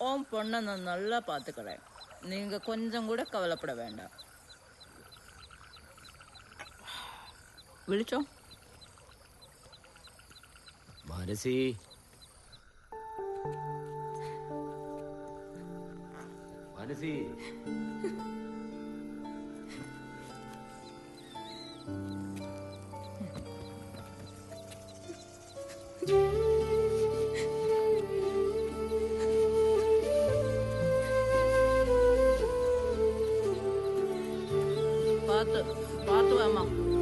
உன் பொண்ணை நான் நல்லா பார்த்துக்கிறேன். நீங்க கொஞ்சம் கூட கவலைப்பட வேண்டாம். വിളിച്ചോ? മനസി, മനസി, പാത്തു അമ്മ.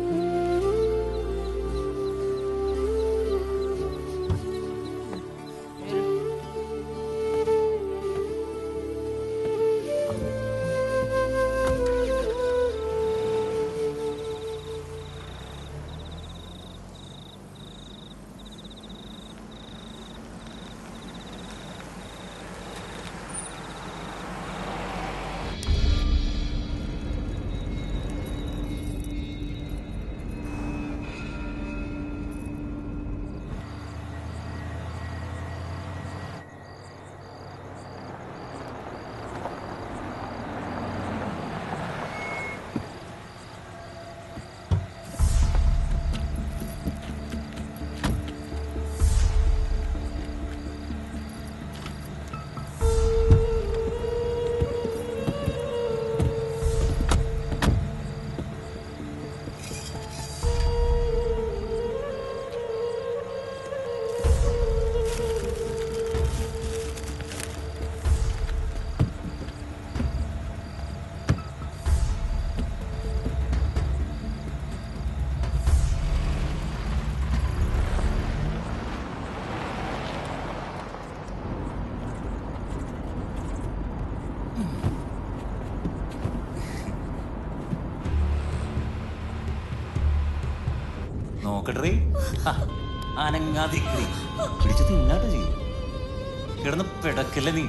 നോക്കട്ടെ, അനങ്ങാതിരിക്കണേ, പിടിച്ചു തിന്നാട്ട് ചെയ്യും. കിടന്ന് പിടക്കല്ല നീ,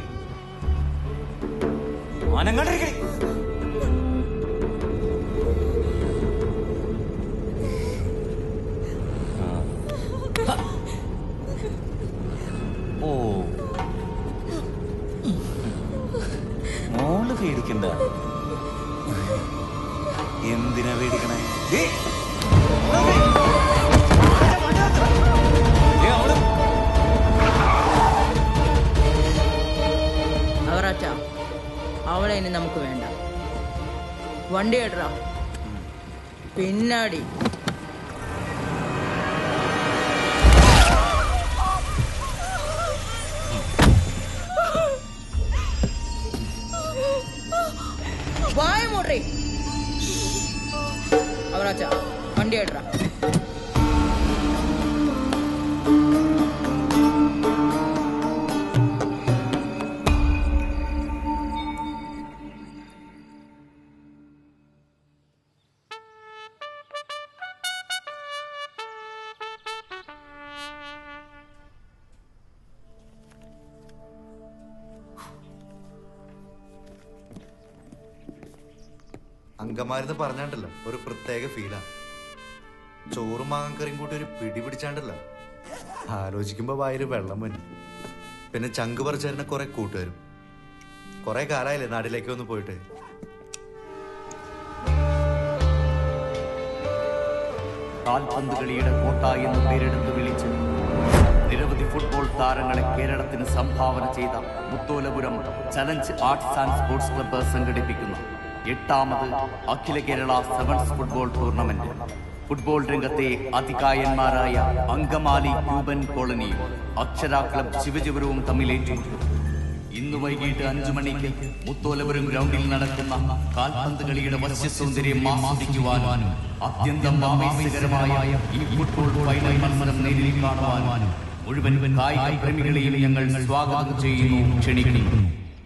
അനങ്ങാണ്ടിരിക്കണേ. ഓ, മോള് പേടിക്കണ്ട. എന്തിനാ പേടിക്കണേ? അവറാച്ച, അവളെ ഇനി നമുക്ക് വേണ്ട. വണ്ടി എടുറാ, പിന്നാടി. വായ മൂടി. അവറാച്ച, വണ്ടി എടുറാ. അങ്കമാരെന്ന് പറഞ്ഞാണ്ടല്ലോ ഒരു പ്രത്യേക ഫീലാ. ചോറും മാങ്ങക്കറിയും കൂട്ടി ഒരു പിടി പിടിച്ചാണ്ടല്ലോ ആലോചിക്കുമ്പോ വായിൽ വെള്ളം വരും. പിന്നെ ചങ്ക് പറിച്ചേരുന്ന കുറെ കൂട്ടുകാരും. കുറെ കാലായില്ലേ നാട്ടിലേക്ക് ഒന്ന് പോയിട്ട്. കാൽപന്ത് കളിയുടെ കോട്ട എന്ന് പേരെടുത്ത് വിളിച്ച് നിരവധി ഫുട്ബോൾ താരങ്ങളെ കേരളത്തിന് സംഭാവന ചെയ്ത Mutholapuram challenge arts and sports club സംഘടിപ്പിക്കുന്ന 8ാമത് അഖില Kerala sevens football tournament football രംഗത്തെ അതികായന്മാരായ അങ്കമാലി ക്യൂബൻ കോളനിയും അക്ഷര ക്ലബ് ശിവജിപുരവും തമ്മിൽ ഏറ്റുമുട്ടും. ഇന്ന് വൈകിട്ട് 5 മണിക്ക് മുത്തോലപുരം ഗ്രൗണ്ടിൽ നടക്കുന്ന കാൽപന്ത് കളിയുടെ വശ്യസൗന്ദര്യം ആസ്വദിക്കുവാനും അത്യന്തം ആവേശകരമായ ഈ ഫുട്ബോൾ ഫൈനൽ മത്സരം നേരിൽ കാണുവാനും മുഴുവൻ കായിക പ്രേമികളെയും ഞങ്ങൾ സ്വാഗതം ചെയ്യുന്നു, ക്ഷണിക്കുന്നു.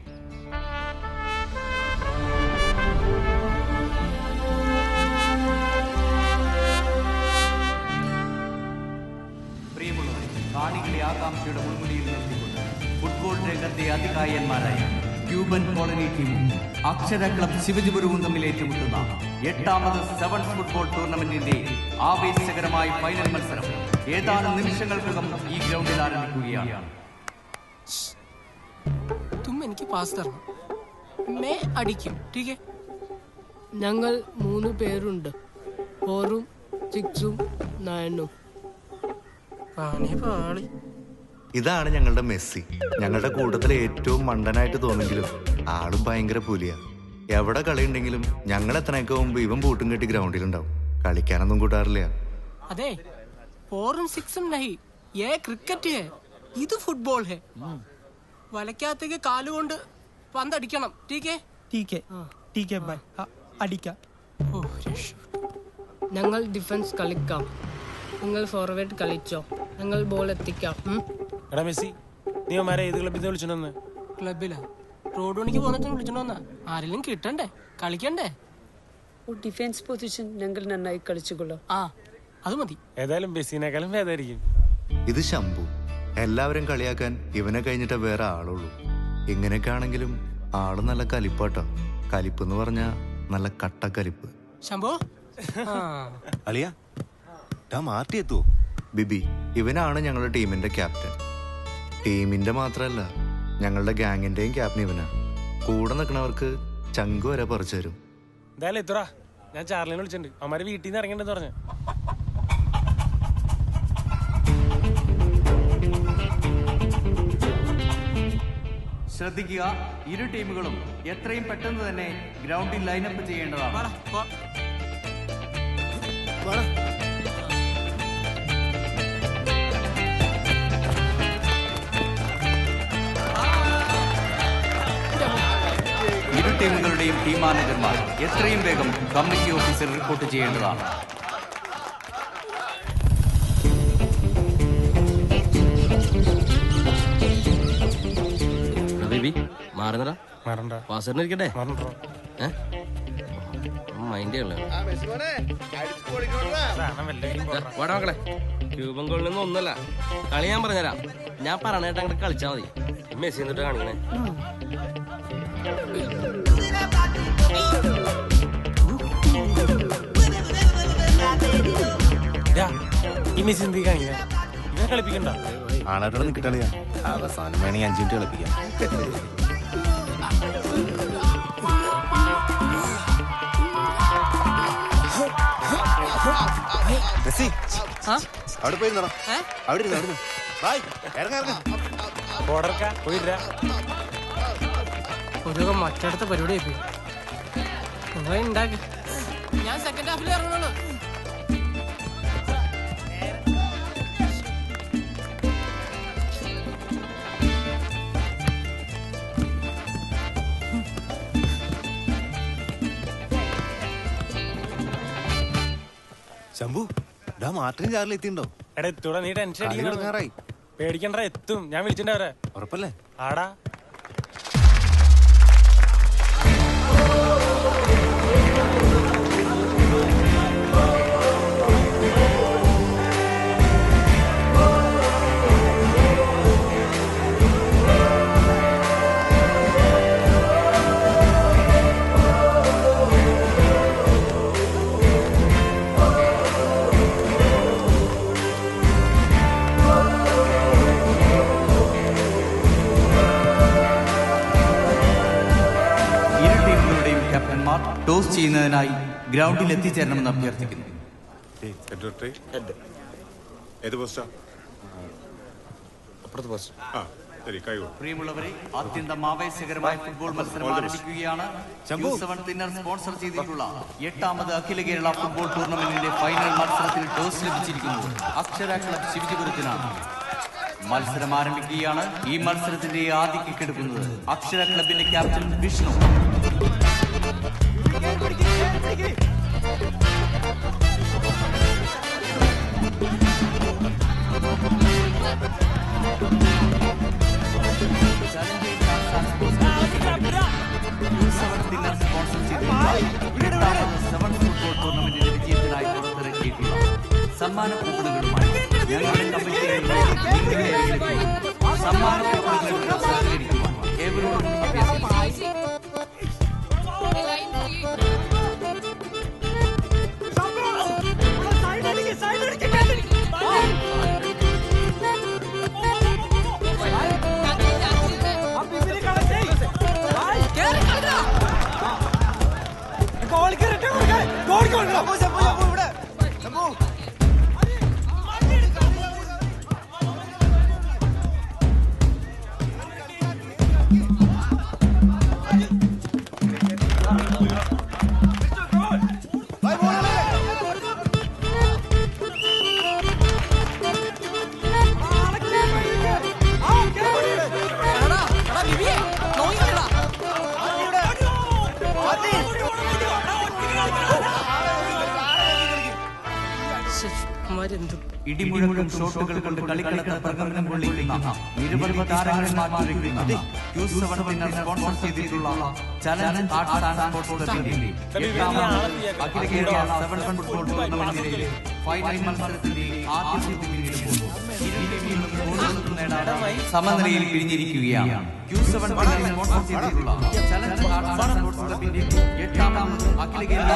കാണികളെ ആകാംക്ഷയുടെ മുൻമുടിയിൽ നിർത്തിക്കൊണ്ട് ഫുട്ബോൾ രംഗത്തെ അതികായന്മാരായ ക്യൂബൻ കോളനി ടീമും അക്ഷര ക്ലബ് ശിവജിപുരവും തമ്മിൽ ഏറ്റുമുട്ടുന്ന 8ാമത് സെവൻസ് ഫുട്ബോൾ ടൂർണമെന്റിന്റെ ആവേശകരമായ ഫൈനൽ മത്സരം ഏതാനും നിമിഷങ്ങൾക്കകം ഈ ഗ്രൗണ്ടിൽ ആരംഭിക്കുകയാണ്. तुम्हें എനിക്ക് പാസ് തരണം. മേ അടിക്കും. ടീക്കേ? ഞങ്ങൾ 3 പേരുണ്ട്. 4ഉം 6ഉം 9ഉം. പാളി. ഇതാണ് ഞങ്ങളുടെ മെസ്സി. ഞങ്ങളുടെ കൂട്ടത്തിലെ ഏറ്റവും മണ്ടനായിട്ട് തോന്നെങ്കിലും ആളും ഭയങ്കര പുലിയാ. എവിടെ കളിയുണ്ടെങ്കിലും ഞങ്ങൾ എത്രയൊക്കെ മുമ്പ് ഇവൻ പൂട്ടും കെട്ടി ഗ്രൗണ്ടിലുണ്ടാവും. കളിക്കാനൊന്നും കൂട്ടാറില്ല. അതെ, 4ഉം 6ഉം നഹി, യേ ക്രിക്കറ്റ് ഹേ, ഇത് ഫുട്ബോൾ ഹേ. വലക്കകത്തേക്ക് കാലുകൊണ്ട് പന്തടിക്കണം. ഞങ്ങൾ ഡിഫൻസ് കളിക്കാം, നിങ്ങൾ ഫോർവേഡ് കളിച്ചോ, ഞങ്ങൾ ബോൾ എത്തിക്കാം. മെസ്സി, നീ ഏത് ക്ലബിൽ വിളിച്ചോന്ന്? ക്ലബിലാ? റോഡ് പണിക്ക് പോന്നിട്ട് വിളിച്ചോണ്ടാ. ആരെങ്കിലും കിട്ടണ്ടേ, കളിക്കണ്ടേ? ഡിഫൻസ് പൊസിഷൻ ഞങ്ങൾ നന്നായി കളിച്ചുകൊള്ളാം. ആ, അത് മതി. ഏതായാലും മെസ്സിനേക്കാളും ഭേദമായിരിക്കും. ഇത് ശംഭു. എല്ലാവരും കളിയാക്കാൻ ഇവനെ കഴിഞ്ഞിട്ടേ വേറെ ആളുള്ളൂ. ഇങ്ങനെയൊക്കെ ആണെങ്കിലും ആള് നല്ല കലിപ്പാട്ടോ. കലിപ്പ് എന്ന് പറഞ്ഞാ നല്ല കട്ടക്കലിപ്പ്. ശംഭു അളിയാ, മാർട്ടി എത്തുവോ? ബിബി, ഇവനാണ് ഞങ്ങളുടെ ടീമിന്റെ ക്യാപ്റ്റൻ. ടീമിന്റെ മാത്രല്ല, ഞങ്ങളുടെ ഗാങ്ങിന്റെയും ക്യാപ്റ്റൻ ഇവനാ. കൂടെ നിൽക്കുന്നവർക്ക് ചങ്ക് വരെ പറിച്ചു തരും. എന്തായാലും എത്തുറാ, ഞാൻ ചാർലിനെ വിളിച്ചിട്ടുണ്ട്. അവന്മാര് വീട്ടിൽ നിന്ന് ഇറങ്ങണ്ടെന്ന് പറഞ്ഞു. ശ്രദ്ധിക്കുക, ഇരു ടീമുകളും എത്രയും പെട്ടെന്ന് തന്നെ ഗ്രൗണ്ടിൽ ലൈനപ്പ് ചെയ്യേണ്ടതാണ്. ഇരു ടീമുകളുടെയും ടീം മാനേജർമാർ എത്രയും വേഗം കമ്മിറ്റി ഓഫീസിൽ റിപ്പോർട്ട് ചെയ്യേണ്ടതാണ്. ക്യൂബൻ ഗോളിനൊന്നും ഒന്നല്ല, കളി ഞാൻ പറഞ്ഞുതരാം. ഞാൻ പറഞ്ഞിട്ട് അങ്ങോട്ട് കളിച്ചാൽ മതി. മെസ്സി എന്നിട്ട് കാണിക്കണേ. ഈ മെസ്സി എന്ത് കാണിക്കണേ? ഇവനെ കളിപ്പിക്കണ്ട. ആളായിട്ടോടെ നിൽക്കട്ടളിയാ, അവസാനം വേണമെങ്കിൽ 5 മിനിറ്റ് കളിപ്പിക്കാം. അവിടെ പോയി അവിടെ ഇരുന്നു. ഒരു മറ്റടുത്ത പരിപാടി ഉണ്ടാക്കി. ഞാൻ സെക്കൻഡ് ഹാഫിൽ ഇറങ്ങുള്ളൂ. ശംഭു, മാർട്ടിൻ ചാർലി എത്തിണ്ടോ? എടാ എത്തൂടാ, നീ ടെൻഷൻ അടിക്കണ. പേടിക്കണ്ട, എത്തും. ഞാൻ വിളിച്ചിട്ടുണ്ടവരെ. ഉറപ്പല്ലേ? ആടാ. ടോസ് ചെയ്യുന്നതിനായി ഗ്രൗണ്ടിൽ എത്തിച്ചേരണമെന്ന് അഭ്യർത്ഥിക്കുന്നു. പ്രിയമുള്ളവരെ, അത്യന്തം ആവേശകരമായ ഫുട്ബോൾ മത്സരം ആരംഭിക്കുകയാണ്. സ്പോൺസർ ചെയ്തിട്ടുള്ള 8ാമത് അഖില കേരള ഫുട്ബോൾ ടൂർണമെന്റിന്റെ ഫൈനൽ മത്സരത്തിൽ ടോസ് ലഭിച്ചിരിക്കുന്നത് അക്ഷര ക്ലബ് ശിവജിപുരത്തിനാണ്. മത്സരം ആരംഭിക്കുകയാണ്. ഈ മത്സരത്തിന്റെ ആദ്യ കിക്ക് എടുക്കുന്നത് അക്ഷര ക്ലബിന്റെ ക്യാപ്റ്റൻ വിഷ്ണു. ഫുട്ബോൾ ടൂർണമെന്റിന്റെ വിജയത്തിനായി പുറത്തിറക്കിയിട്ടുള്ള സമ്മാന കൂപ്പണുകളുമായി ഞങ്ങളുടെ കമ്മിറ്റികളിലെ സമ്മാന കൂപ്പണുകൾ സഹകരിക്കുവാൻ ഏവരോടും അഭ്യർത്ഥിക്കുന്നു. ഇടിമുഴക്കും ഷോട്ടുകൾ കൊണ്ട് കളിക്കളത്തെ പ്രകമ്പനം കൊള്ളിക്കുന്ന നിരവധി താരങ്ങളെ മാറ്റിവെക്കുന്ന Q7 വിന്നർ സ്പോൺസർ ചെയ്തിട്ടുള്ള ചലഞ്ച് ആർട്സ് ആൻഡ് സ്പോർട്സ് ക്ലബിന്റെ അഖില കേരള 7 ഫുട്ബോൾ ടൂർണമെന്റിലെ ഫൈനൽ മത്സരത്തിന്റെ ആദ്യ സെറ്റ് പിന്നിടുമ്പോൾ ഇരു ടീമുകളും ഗോളുകൾ നേടാതെ സമനിലയിൽ പിരിഞ്ഞിരിക്കുകയാണ്. Q7 വിന്നർ സ്പോൺസർ ചെയ്തിട്ടുള്ള ചലഞ്ച് ആർട്സ് ആൻഡ് സ്പോർട്സ് ക്ലബിന്റെ 8ാമത് അഖില കേരള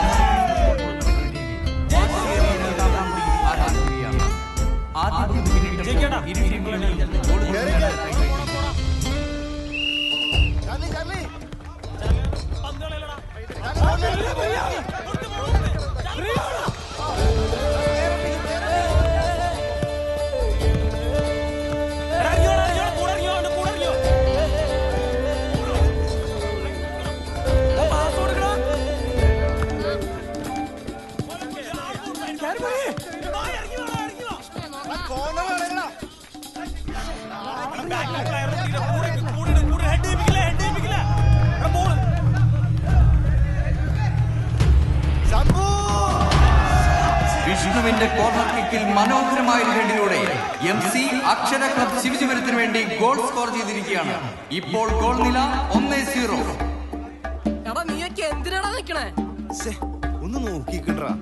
വിഷ്ണുവിന്റെ കോർണർ കിക്കിൽ മനോഹരമായ ഒരു ഹെഡിലൂടെ MC അക്ഷര ക്ലബ് ശിവജീവനത്തിന് വേണ്ടി ഗോൾ സ്കോർ ചെയ്തിരിക്കുകയാണ്. ഇപ്പോൾ ഗോൾ നില 1-0. എന്തിനാണ് നിക്കണേ? ഒന്ന് നോക്കിക്കണ്ടാ.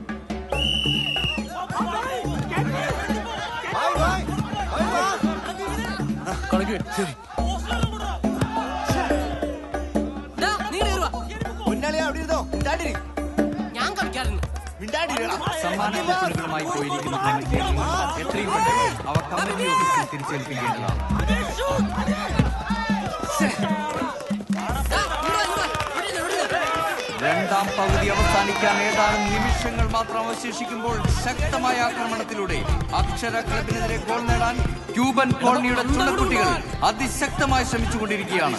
ഞാൻ കളിക്കാറുണ്ട്. സമ്മാന കൂപ്പണുകളുമായി പോയിരിക്കുന്ന എത്രയും പെട്ടെന്ന് അവ കമ്മിറ്റി ഓഫീസിൽ തിരിച്ചേൽപ്പിക്കേണ്ടതാണ്. രണ്ടാം പകുതി അവസാനിക്കാൻ ഏതാനും നിമിഷങ്ങൾ മാത്രം അവശേഷിക്കുമ്പോൾ ശക്തമായ ആക്രമണത്തിലൂടെ അക്ഷര ക്ലബിനെതിരെ ഗോൾ നേടാൻ ക്യൂബൻ കോളനിയുടെ ചുണക്കുട്ടികൾ അതിശക്തമായി ശ്രമിച്ചുകൊണ്ടിരിക്കുകയാണ്.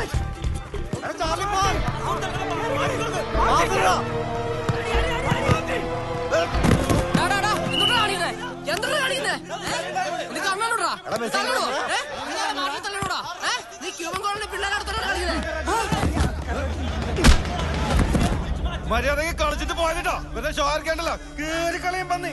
മര്യാദക്ക് കളിച്ചിട്ട് പോയതിട്ടോ വെറുതെ ഷോ ആർക്കേണ്ടല്ലോ. കേറി കളിയും പന്നി.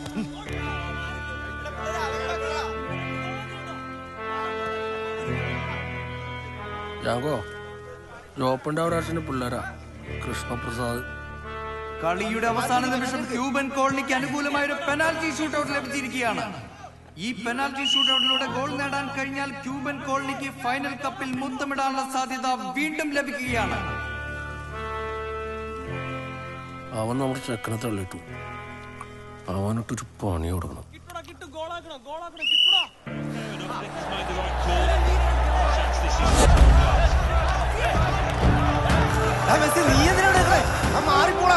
പിള്ളേരാ കൃഷ്ണപ്രസാദ്. കളിയുടെ അവസാന നിമിഷം ക്യൂബൻ കോളനിക്ക് അനുകൂലമായ ഒരു പെനാൽറ്റി ഷൂട്ടൌട്ട് ലഭിച്ചിരിക്കുകയാണ്. ഈ പെനാൽറ്റി ഷൂട്ടൌട്ടിലൂടെ ഗോൾ നേടാൻ കഴിഞ്ഞാൽ ക്യൂബൻ കോളനിക്ക് ഫൈനൽ കപ്പിൽ മുത്തമിടാനുള്ള സാധ്യത വീണ്ടും ലഭിക്കുകയാണ്. അവൻ നമ്മുടെ ചെക്കനെ തള്ളിട്ടു. അവനിട്ടൊരു പണി കൊടുക്കണം. നീ എന്തിനാ മാറിപ്പോളാ.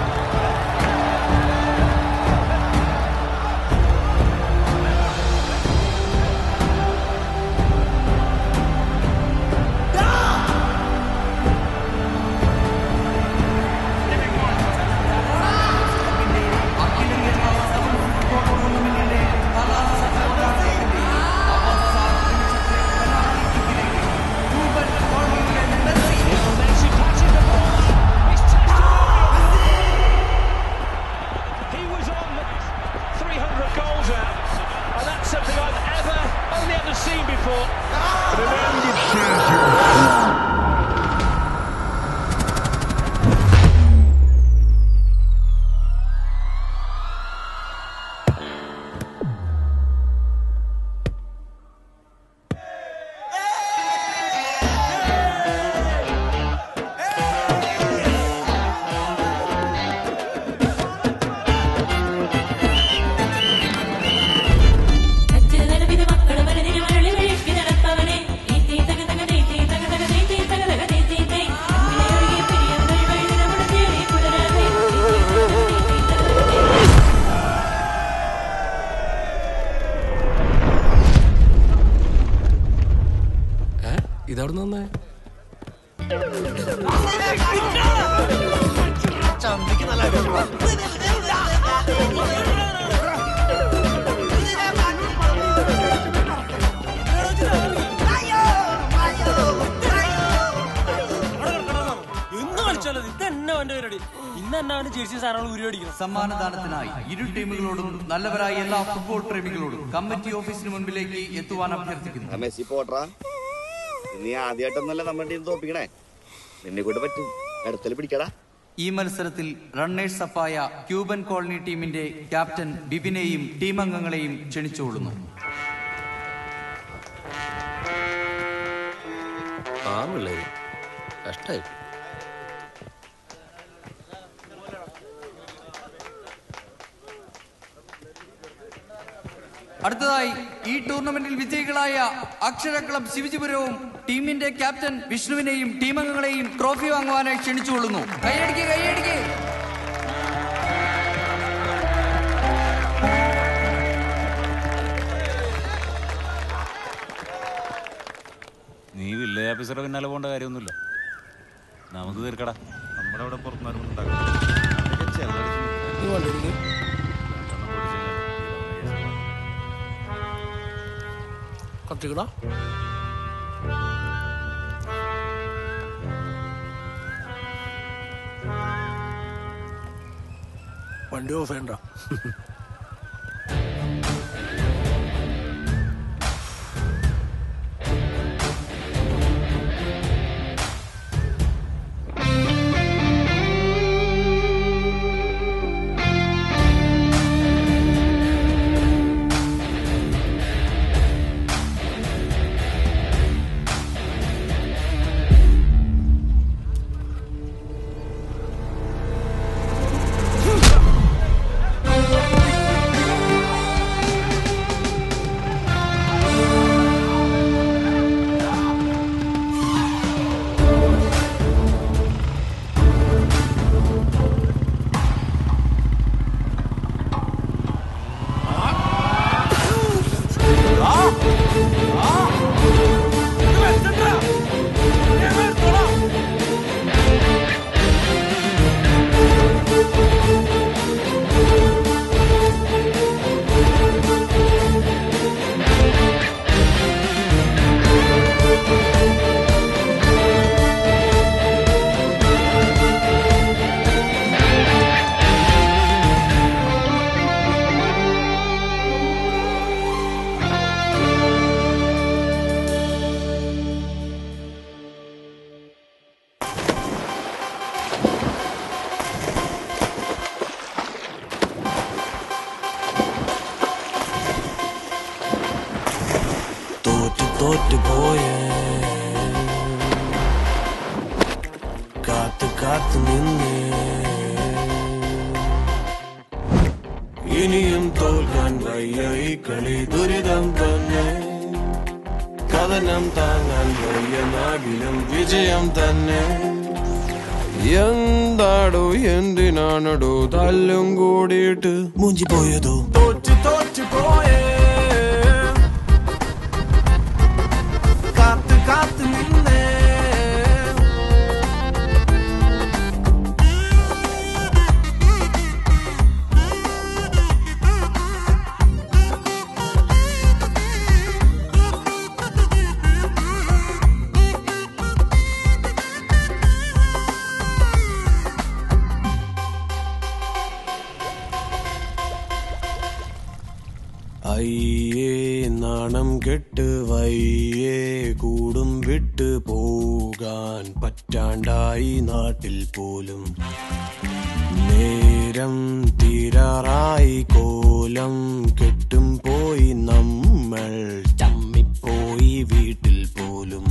ഇതവിടെ നന്നേ ചന്തിക്ക് നല്ല ഇന്ന് തന്നെ അവന് ജേഴ്സി സാധനങ്ങൾ ഉരുവടിക്കണം. സമ്മാനദാനത്തിനായി ഇരു ടീമുകളോടും നല്ലവരായ എല്ലാ ഫുട്ബോൾ പ്രേമികളോടും കമ്മിറ്റി ഓഫീസിന് മുൻപിലേക്ക് എത്തുവാൻ അഭ്യർത്ഥിക്കുന്നു. മെസ്സി പോട്രാ, നീ ആദ്യമായിട്ടൊന്നല്ല നമ്മുടെ ടീം തോപ്പിക്കണേ, നിന്നെ കൊണ്ട് പറ്റും, അടുത്തല് പിടിക്കടാ. ഈ മത്സരത്തിൽ റണ്ണേഴ്സ് അപ്പായ ക്യൂബൻ കോളനി ടീമിന്റെ ക്യാപ്റ്റൻ ബിബിനെയും ടീം അംഗങ്ങളെയും ക്ഷണിച്ചുകൊള്ളുന്നു. കഷ്ടായി. അടുത്തതായി ഈ ടൂർണമെന്റിൽ വിജയികളായ അക്ഷര ക്ലബ് ശിവജിപുരവും ടീമിന്റെ ക്യാപ്റ്റൻ വിഷ്ണുവിനെയും ടീം അംഗങ്ങളെയും ട്രോഫി വാങ്ങുവാനായി ക്ഷണിച്ചുകൊള്ളുന്നു. കൈയടിക്ക് കൈയടിക്ക്. നീ വില്ലേജ് ഓഫീസറെ പിന്നാലെ പോകേണ്ട കാര്യമൊന്നുമില്ല, നമുക്ക് തീർക്കടാ. നമ്മുടെ അവിടെ പുറത്തുനിന്ന് കത്തിക്കടാ. വണ്ടി ഓഫ് ചെയ്യണ്ട. തോറ്റുപോയേ കാത്തു കാത്തു നിന്നേ ഇനിയും തോൽക്കാൻ വയ്യ ഈ കളി ദുരിതം തന്നെ കഥനം താങ്ങാൻ വയ്യ നാകിലും വിജയം തന്നെ എന്താടോ എന്തിനാണടോ തല്ലും കൂടിയിട്ട് മൂഞ്ചി പോയതോ തോറ്റു തോറ്റു പോയേ കാത്തു കാത്തു നിന്നേ അയ്യേ നാണം കെട്ട് വയ്യേ കൂടും വിട്ട് പോകാൻ പറ്റാണ്ടായി നാട്ടിൽ പോലും നേരം തീരാറായി കോലം കെട്ടും പോയി നമ്മൾ ചമ്മിപ്പോയി വീട്ടിൽ പോലും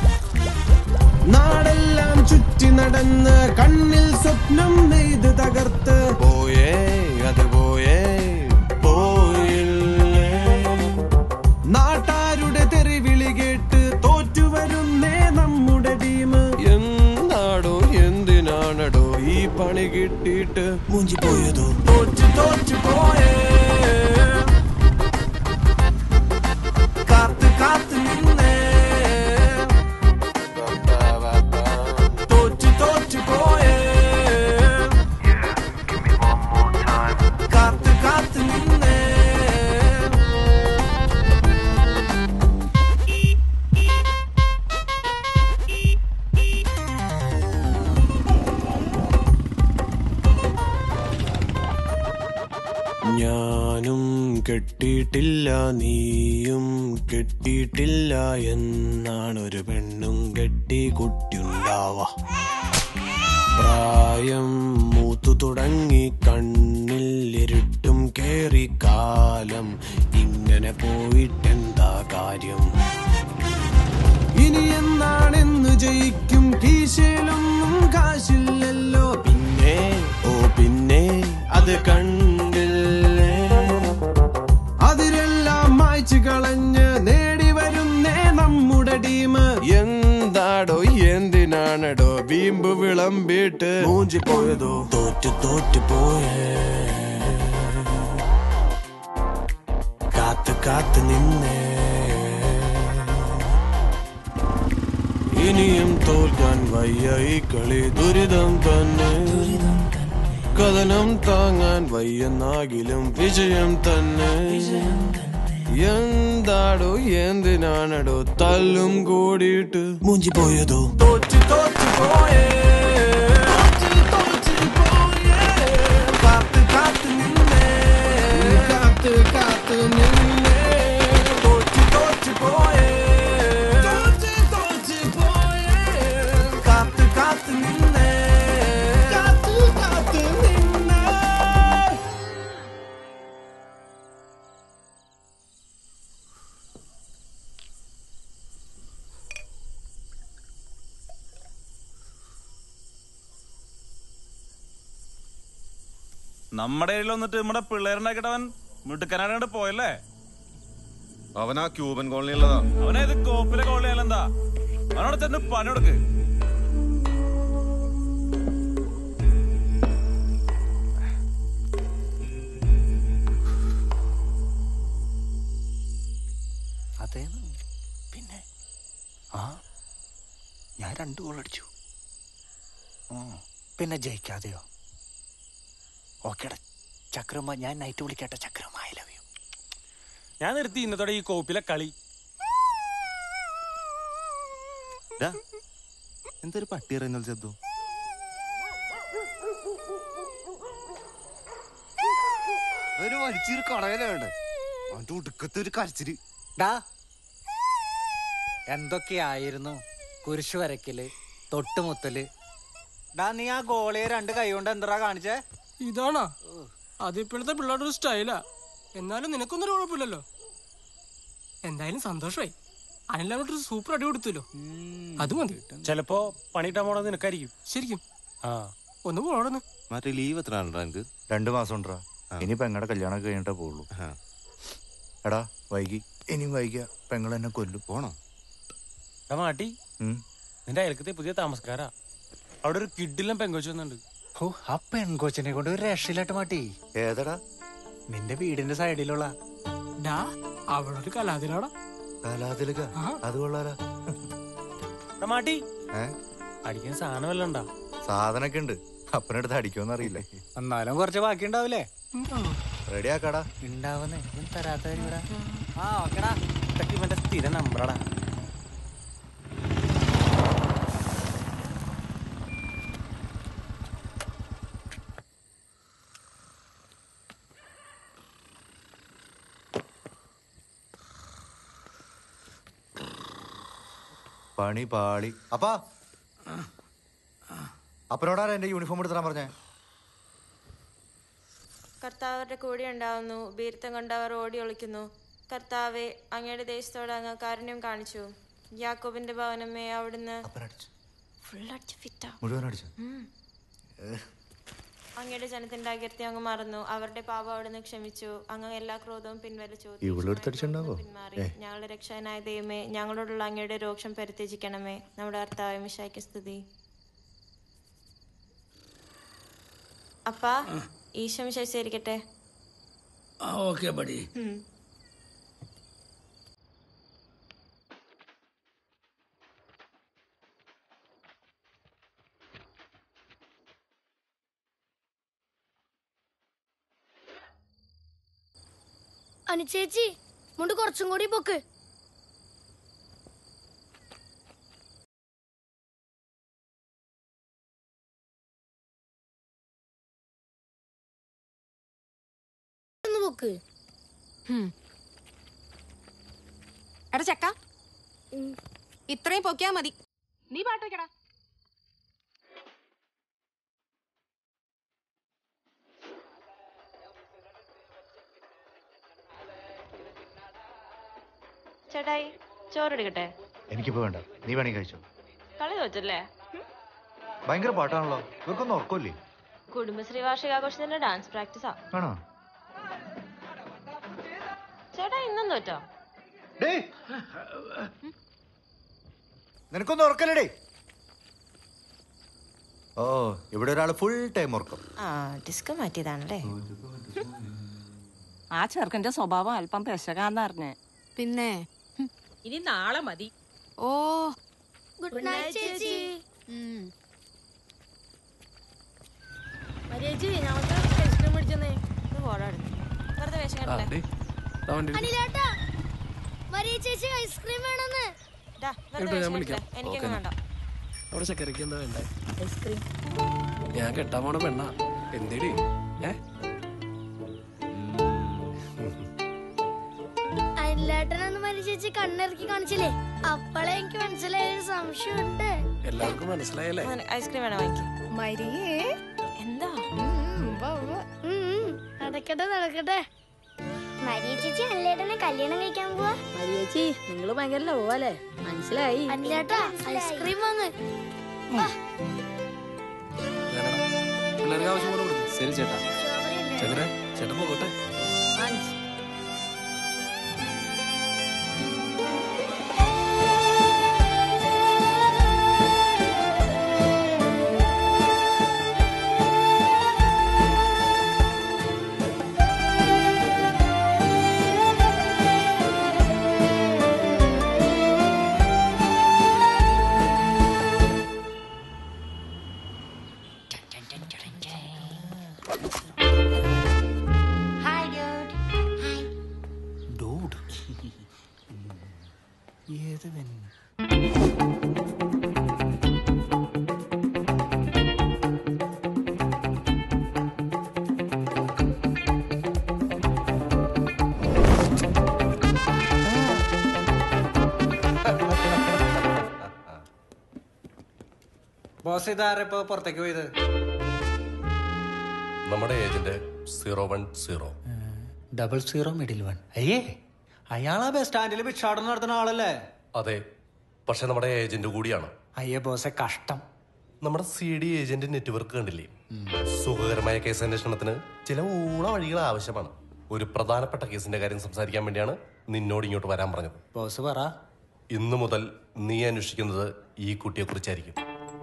നാടെല്ലാം ചുറ്റി നടന്ന് കണ്ണിൽ സ്വപ്നം നെയ്ത് തകർത്ത് പോയേ അത് പോയേ നാട്ടാരുടെ തെറിവിളി കേട്ട് തോറ്റുവരുന്നേ നമ്മുടെ ടീം എന്താടോ എന്തിനാണടോ ഈ പണി കിട്ടിയിട്ട് മൂഞ്ചി പോയതോ തോറ്റു തോറ്റു പോയേ കാത്തു കാത്തു നിന്നേ തോറ്റു തോറ്റു പോയേ കാത്തു കാത്തു നിന്നേ കെട്ടിയിട്ടില്ല നീയും കെട്ടിയിട്ടില്ല എന്നാണൊരു പെണ്ണും കെട്ടി കുട്ടിയുണ്ടാവാ. പ്രായം മൂത്തു തുടങ്ങി കണ്ണിൽ ഇരുട്ടും കേറി കാലം ഇങ്ങനെ പോയിട്ടെന്താ കാര്യം. ഇനി എന്നാണെന്ന് ജയിക്കും കീശയിലൊന്നും കാശില്ലല്ലോ. പിന്നെ പിന്നെ അത് കണ്ടില്ലേ, അതിരെല്ലാം മായ്ച്ചു കളഞ്ഞ് നേടി വരുന്നേ നമ്മുടെ ടീം. എന്താടോ എന്തിനാണടോ വീമ്പ് വിളമ്പിട്ട് മൂഞ്ചി പോയതോ, തോറ്റു പോയേ. കാത്ത് നിന്നേ, ഇനിയും തോൽക്കാൻ വയ്യ ഈ കളി ദുരിതം തന്നെ. കഥനം താങ്ങാൻ വയ്യെന്നാകിലും വിജയം തന്നെ. എന്താടോ എന്തിനാണടോ തല്ലും കൂടിയിട്ട് മൂഞ്ചി പോയതോ, തോറ്റു പോയേ. കാത്ത് നിന്നേ, കാത്ത് നിന്നേ, തോറ്റു പോയേ. കാത്ത് നിന്നേ, കാത്ത് നിന്നേ. നമ്മുടെ കയ്യിൽ വന്നിട്ട് നമ്മുടെ പിള്ളേരുണ്ടാക്കിട്ടവൻ മിടുക്കനാണ്ട് പോയല്ലേ. അവനാ ക്യൂബൻ കോളനിയുള്ളതാ. അവനേത് കോപ്പിലെ കോളനിയാലെന്താ, അവനോട് ചെന്ന് പണി കൊടുക്ക്. അതേ പിന്നെ ഞാൻ 2 ഗോൾ അടിച്ചു. പിന്നെ ജയിക്കാതെയോ? ഓക്കേടാ ചക്രമ്മ, ഞാൻ നൈറ്റ് വിളിക്കട്ടെ. Chakramma I love you. ഞാൻ നിർത്തി ഇന്നത്തോടെ ഈ കോപ്പിലെ കളി. എന്തൊരു പട്ടി അറിയുന്ന ചെത്തു. ഒരു വലിച്ചൊരു കടയിലുണ്ട് അവന്റെ ഉടുക്കത്തെ ഒരു കരച്ചില്. എന്തൊക്കെയായിരുന്നു കുരിശു വരക്കല്, തൊട്ടുമുത്തല്. നീ ആ ഗോളിയെ 2 കൈ കൊണ്ട് എന്താ കാണിച്ചേ? ഇതാണോ അതിപ്പോഴത്തെ പിള്ളേരുടെ ഒരു സ്റ്റൈലാ. എന്നാലും നിനക്കൊന്നും കുഴപ്പമില്ലല്ലോ. എന്തായാലും സന്തോഷമായി. അനിലൊരു സൂപ്പർ അടി കൊടുത്തല്ലോ, അത് മതി. ചിലപ്പോ പണിയിട്ടാൻ പോണത് നിനക്കായിരിക്കും. ശരിക്കും ഒന്ന് പോണോന്ന്. മറ്റേ ലീവ് എത്ര എനിക്ക്? 2 മാസം ഉണ്ടാ. ഇനി പെങ്ങടെ കല്യാണം കഴിഞ്ഞിട്ടേ പോകുള്ളൂ. എടാ വൈകി, ഇനിയും വൈകിയ പെങ്ങൾ എന്നെ കൊല്ലും. പോണോ മാട്ടി? നിന്റെ അയൽക്കത്തെ പുതിയ താമസക്കാരാ. അവിടെ ഒരു കിഡിലും പെങ്കോച്ച് വന്നുണ്ട്. ഓ, ആ പെൺകൊച്ചിനെ കൊണ്ട് ഒരു രക്ഷയില്ലാട്ട് മാട്ടി. ഏതടാ? നിന്റെ വീടിന്റെ സൈഡിലുള്ള അവളൊരു കലാതിലാടാ. കലാതിലക അത് കൊള്ളാലോ. മാട്ടി അടിക്കാൻ സാധനം വല്ല ഉണ്ടാ? സാധനൊക്കെ ഉണ്ട്, അപ്പനടുത്ത് അടിക്കുമെന്ന് അറിയില്ല. എന്നാലും കുറച്ച് ബാക്കി ഉണ്ടാവില്ലേ? റെഡി ആക്കാടാ. ഉണ്ടാവുന്നേ തരാത്തവരിടാ. ഓക്കെടാ, ഇതൊക്കെ ഇവന്റെ സ്ഥിര നമ്പറാടാ. പണി പാളി. അപ്പാ അപ്പനോടാരാ എന്റെ യൂണിഫോം എടുത്തരാൻ പറഞ്ഞേ? കർത്താവരുടെ കൂടെ ഉണ്ടാവുന്നു, ഭീരുത്വം കൊണ്ടവർ ഓടി ഒളിക്കുന്നു. കർത്താവെ, അങ്ങയുടെ ദേശത്തോട് അങ്ങ് കാരുണ്യം കാണിച്ചു. യാക്കോബിന്റെ ഭവനമേ, അവിടുന്ന് അങ്ങയുടെ ജനത്തിന്റെ അകൃത്യം അങ്ങ് മറന്നു. അവരുടെ പാപം അവിടുന്ന് ക്ഷമിച്ചു. അങ്ങ് എല്ലാ ക്രോധവും പിൻവലിച്ചു. പിന്മാറി. ഞങ്ങളുടെ രക്ഷകനായ ദൈവമേ, ഞങ്ങളോടുള്ള അങ്ങയുടെ രോക്ഷം പരിത്യജിക്കണമേ. നമ്മുടെ കർത്താവേ മിശിഹായ്ക്ക് സ്തുതി. അപ്പാ, ഈശോ മിശിഹായിരിക്കട്ടെ. Okay buddy. അനുചേച്ചി, മുണ്ട് കുറച്ചും കൂടി പൊക്ക്. പൊക്ക്. എടാ ചക്ക, ഇത്രയും പൊക്കിയാ മതി. നീ പാട്ട് വെക്കടാ. ചേട്ടായി ചോറെടുക്കട്ടെ? എനിക്കിപ്പോ വേണ്ട, നീ വേണമെങ്കിൽ കഴിച്ചോ. കളി തോറ്റല്ലേ? ഭയങ്കര പാട്ടാണല്ലോ, ഇവർക്കൊന്നും ഉറക്കമില്ലേ? കുടുംബശ്രീ വാർഷികാഘോഷത്തിന്റെ ഡാൻസ് പ്രാക്ടീസാ. ആണോ? ചേട്ടാ ഇന്നും തോറ്റോ? നിനക്കൊന്നും ഉറക്കല്ലേ? ഓ, ഇവിടെ ഒരാള് ഫുൾ ടൈം ഉറക്കം. ഡിസ്ക് മാറ്റിയതാണല്ലേ? ആ ചെറുക്കന്റെ സ്വഭാവം അല്പം പെശകാന്നറിഞ്ഞേ. പിന്നെ ഇനി നാളെ മതി. ഓ, ഗുഡ് നൈറ്റ് ചേച്ചി. മരിയേച്ചി, നമുക്ക് ഐസ്ക്രീം മേടിച്ചെന്നേ. വെറുതെ വേഷം കെട്ടല്ലേ? അനിലേട്ടാ, മരിയ ചേച്ചി ഐസ്ക്രീം വേണമെന്ന്. എനിക്കൊന്നും വേണ്ട. അവിടെ ചക്കരക്ക് എന്താ വേണ്ടേ? ഐസ്ക്രീം. ഞാൻ കെട്ടാൻ പോണ പെണ്ണ. എന്തേടി? അനിലേട്ടനൊന്ന് മരിയ ചേച്ചി കണ്ണിറക്കി കാണിച്ചില്ലേ? അപ്പളെ എനിക്ക് മനസ്സിലായ ഒരു സംശയമുണ്ട്. എല്ലാവർക്കും മനസ്സിലായല്ലേ? ഐസ്ക്രീം വേണം വാങ്ങിക്കും. മരിയേ എന്താ? നടക്കട്ടെ നടക്കട്ടെ. മരിയ ചേച്ചി അനിലേട്ടനെ കല്യാണം കഴിക്കാൻ പോവാ. മരിയ ചേച്ചി, നിങ്ങള് ഭയങ്കര ലോ അല്ലേ? മനസ്സിലായി. അനിലേട്ടാ, ഐസ്ക്രീം വാങ്ങ്. പിള്ളേർക്ക് ആവശ്യം പോലെ കൊടുക്കും. ശരി ചേട്ടാ. ചന്ദ്ര, ചേട്ടൻ പോകട്ടെ. ബോസ് ഇതാരപ്പോ പുറത്തേക്ക് പോയത്? നമ്മുടെ ഏജന്റ് 010 00 മിഡിൽ 1. അയ്യേ, അയാളാ ബസ് സ്റ്റാൻഡിൽ ഭിക്ഷാടനം നടത്തുന്ന ആളല്ലേ? അതെ, പക്ഷെ നമ്മുടെ ഏജന്റ് കൂടിയാണ്. അയ്യേ ബോസെ, കഷ്ടം. നമ്മുടെ CD ഏജന്റ് നെറ്റ്വർക്ക് കണ്ടില്ലേ? സുഖകരമായ കേസ് അന്വേഷണത്തിന് ചില ഊള വഴികൾ ആവശ്യമാണ്. ഒരു പ്രധാനപ്പെട്ട കേസിന്റെ കാര്യം സംസാരിക്കാൻ വേണ്ടിയാണ് നിന്നോട് ഇങ്ങോട്ട് വരാൻ പറഞ്ഞത്. ബോസ് പറ. ഇന്നു മുതൽ നീ അന്വേഷിക്കുന്നത് ഈ കുട്ടിയെ കുറിച്ചായിരിക്കും.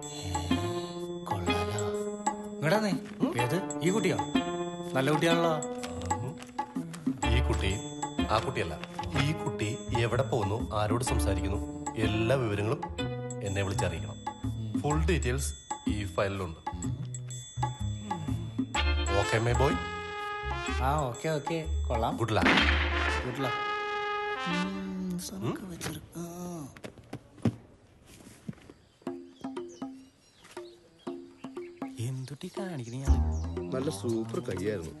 ഏത്? ഈ കുട്ടിയോ? നല്ല കുട്ടിയാണല്ലോ. ഈ കുട്ടി ആ കുട്ടിയല്ല. ഈ കുട്ടി എവിടെ പോകുന്നു, ആരോട് സംസാരിക്കുന്നു, എല്ലാ വിവരങ്ങളും എന്നെ വിളിച്ചറിയിക്കണം. ഫുൾ ഡീറ്റെയിൽസ് ഈ ഫയലിലുണ്ട്. Okay my boy? ഓക്കെ കൊള്ളാം. Good luck. Good luck. എന്തുട്ടി കാണിക്കണ? നല്ല സൂപ്പർ കൈയായിരുന്നു.